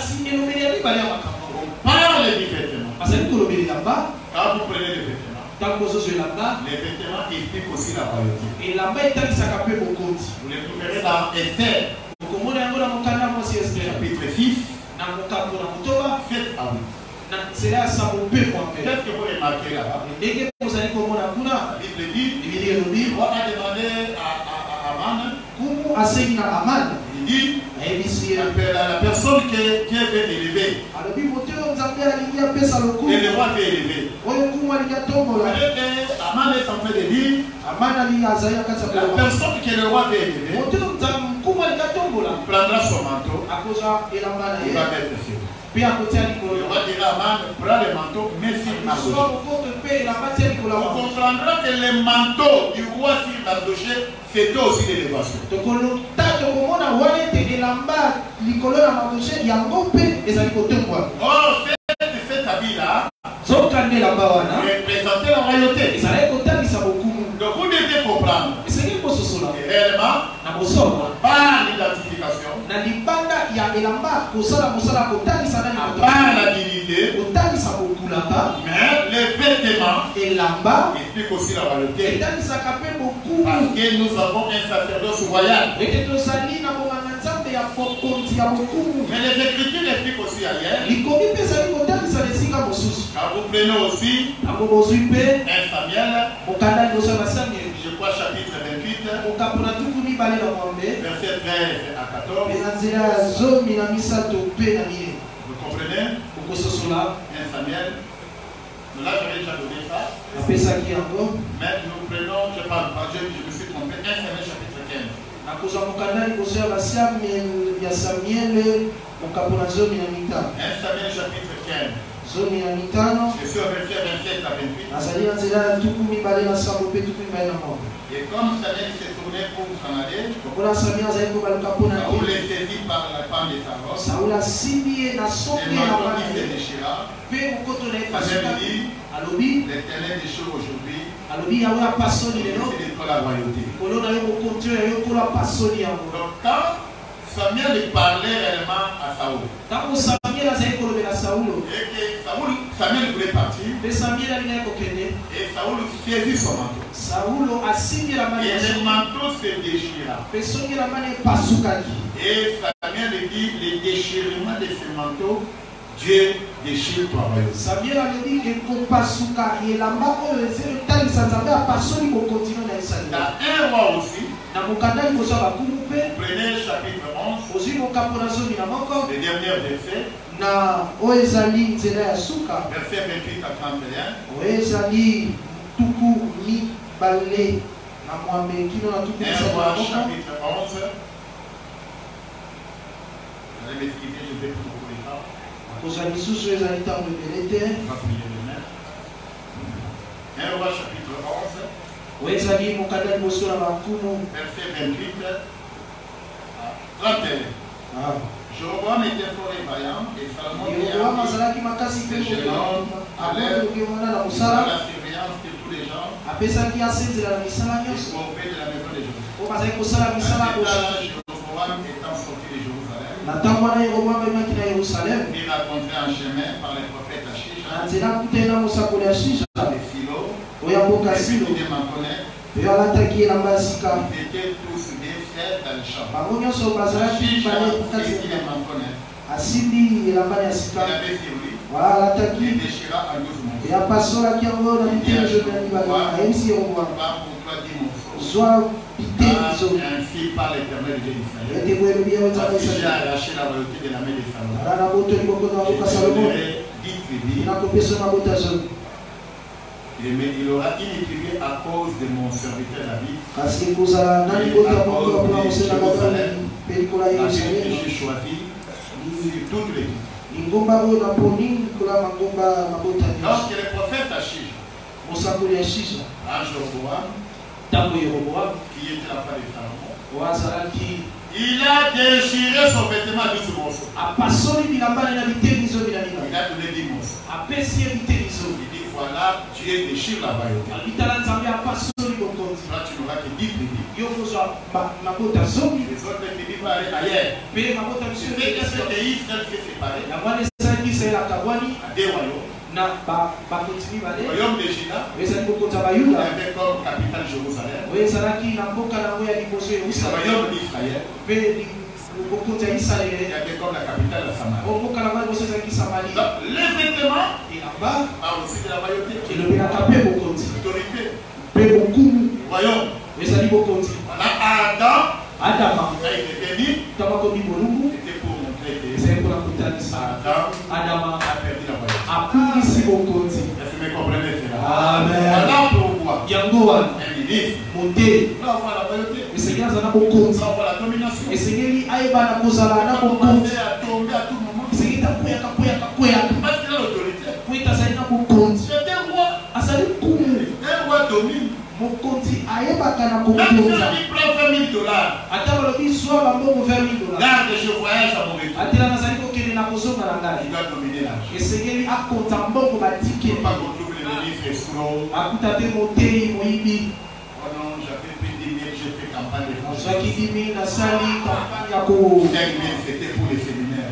parle des vêtements. Quand vous prenez les vêtements, les vêtements expliquent aussi la royauté. et là-bas, il y a Vous les trouverez dans Esther, chapitre 6, 7 à 8. Peut-être que vous remarquez là-bas. La Bible dit, le roi a demandé à Aman, il dit, la personne qui est élevée, et le roi fait élever. Aman est en train de dire, la personne que le roi fait élever, prendra son manteau, il va mettre sur. Le roi dira à Aman, prends le manteau, mets sur Mardochée. On comprendra que le manteau du roi sur Mardochée, c'était aussi l'élévation. Or, cet habit-là représentait la royauté. Donc vous devez comprendre que réellement, par l'identification, par la dignité, mais les vêtements expliquent aussi la royauté. Parce que nous avons un sacerdoce royal. Mais les Écritures expliquent aussi ailleurs. Quand vous prenez aussi 1 Samuel, je crois chapitre 28, verset 13 à 14. Vous comprenez 1 Samuel. Là, j'avais déjà donné ça. Mais nous prenons, je me suis trompé, 1 Samuel chapitre 15. 1 Samuel chapitre 15. Je suis au verset 27 à 28. Et comme Samuel s'est tourné pour s'en aller, Saoul est saisi par la femme de Saül. Et maintenant il se déchira. Samuel dit, l'Éternel des choses aujourd'hui, c'est pour la royauté. Donc quand Samuel parlait réellement à Saül, et que Samuel voulait partir, et Saül saisit son manteau. Et le manteau se déchira. Et Samuel dit, le déchirement de ce manteau, Dieu déchire toi royauté. Dans 1 roi aussi, prenez chapitre 11, le dernier verset, verset 28 à 31. 1 roi chapitre 11. Vous allez m'expliquer, je vais pour beaucoup les temps. On va prier demain. 1 roi chapitre 11. Verset 28 à 31. Jéroboam était fort et vaillant, et Salomon était gênant, à l'air, la surveillance de tous les gens, et mauvais de la maison de Jérusalem. Jéroboam étant sorti de Jérusalem, il rencontrait en chemin par les prophètes Achija, et Philo, et Béni de Manconnet. Ils étaient tous des frères dans le champ. Achija, et il Manconnet. Il avait sur lui, il déchira en 12 morceaux. Il dit à Jéroboam, pour toi 10 morceaux. Ainsi par l'Éternel Dieu d'Israël. Parce que j'ai arraché la royauté de la main de Salomon. Je te donnerai 10 tribus. Il aura une tribu à cause de mon serviteur David. Et à cause de Jérusalem, la ville que j'ai choisie sur toutes les villes. Lorsque le prophète Achija, à Jéroboam, qui était la femme de Salomon, il a déchiré son vêtement à 12 morceaux. Il a donné 10 morceaux. Il dit voilà, Dieu déchire la royauté. Toi, tu n'auras que 10 tribus. Les autres tribus ailleurs. Pe mabota biso C'est que ce pays Israël s'est séparé. na mwana esaki Israel akabwani À deux royaumes. na bakontinue bale Le royaume de Juda. oyo ezali bokonza Il bayuda avait comme capitale Jérusalem. oyo ezalaki na mboka nango ya liboso Le Yerusalem royaume d'Israël. pe bokonza ya Il Israele avait comme la capitale la Samarie. oyo mboka nango ya liboso ezalaki Samari Donc, les vêtements elamba parlent aussi de la royauté. elobelaka mpe bokonzi L'autorité. mpe bokumu Royaume. ezali bokonzi On a Adam. Adama Là, il était béni. tamakomi bolungu C'était pour montrer que ezali mpona kotanisa Adam Adama a perdu la royauté. apungisi bokonzi. Est-ce que vous comprenez cela? Amen. Voilà pourquoi yango wana un ministre mote doit avoir la royauté. esengeli aza na bokonzi Doit avoir la domination. esengeli ayebana kozala na Doit bokonzi commencer à tomber à tout moment. esengeli takweyaka Parce qu'il a l'autorité. po ete azali na bokonzi C'est un roi. azali kumu Un roi domine. mokonzi ayebaka na Même si kokonza on dit prends $20,000. ata balobi zwa bambongo $20. Garde, je voyage à mon retour. atela nazali kokende na kozonga na Il ngai doit dominer l'argent. esengeli akonza mbongo Il ne batike faut pas qu'on trouve les ministres escrocs. akuta te motei moyibi Oh non, j'avais pris 10 000, j'ai fait campagne de azwaki français. 10 000 nasali kampagne ya 5 000, c'était pour les séminaires.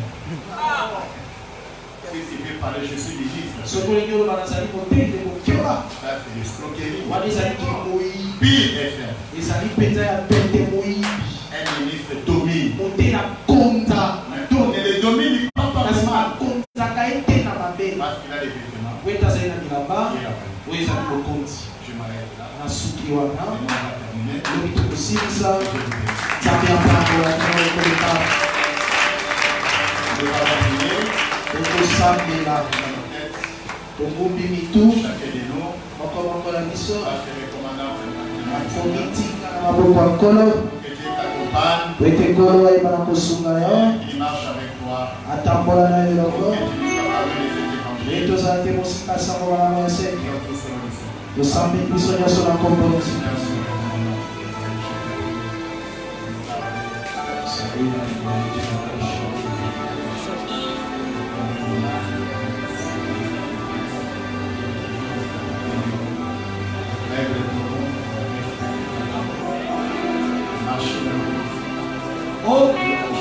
Si tu veux parler, je suis ministre. soki olingi oloba nazali motei de kokeba Ça, c'est l'escroquerie. wana ezaliki moyibi Pire FM. ezali mpenza ya pete moyibi Un ministre domine. motei akonza Et le domine, il ne prend pas kasi le mal. akonzaka ye te na mabe Parce qu'il a des vêtements. po ete azali na bilamba Il a pas. oyo ezali bokonzi Je m'arrête là. na suki Et wana on va terminer. lobi tokosilisa Je vous dis. nzambe apangola tino ekoleka Je vais terminer. tokosambela Dans nos têtes, tongumbi mitu chacun de nous mokomoko na biso va se recommander akomitika na maboko ya nkolo que Dieu t'accompagne, po ete nkolo ayeba na kosunga yo qu'il marche avec toi, atambola na yo elongo que tu nous as parlé de cet e évangile. tozala te mosika sango malamu ya seke Nous tous serons ici. tosambeli biso nyonso na nkombo na Yesu. Merci. Oh,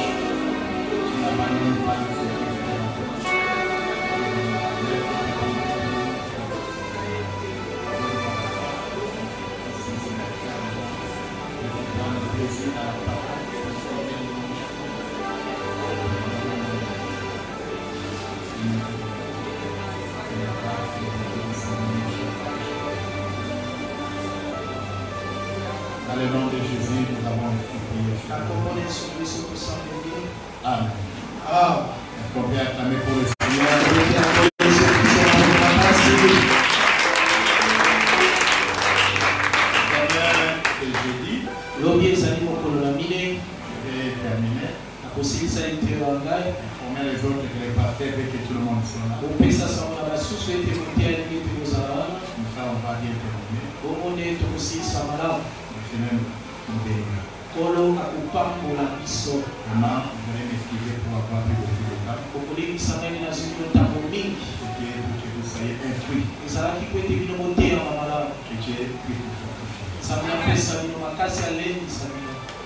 Dans le nom de Jésus, nous avons prié. na nkombo na Yesu Kristo tosambeli. Amen. Ah, Est-ce qu'on peut acclamer pour le Seigneur? toyoki na nkombo na Yesu Kristo na makasi. Demain, c'est jeudi. lobi ezali mokolo na mine Je vais terminer. nakosilisa litero ya ngai Informer les autres que les pasteurs veulent que tout le monde soit là. kopesa sango na basusu ete motia ndenge ete kozala wana Comme ça, on va bien terminer. bongo nde tokosilisa malamu Le Seigneur nous bénira. nkolo akopambola biso Vraiment, vous allez m'excuser pour avoir pris beaucoup de temps. okolebisa ngai nde nazwi bino ntango mingi C'était pour que vous soyez instruits. ezalaki po ete bino moteyama malamu Que Dieu puisse vous fortifier. nzambe apesa bino makasi alendisa bino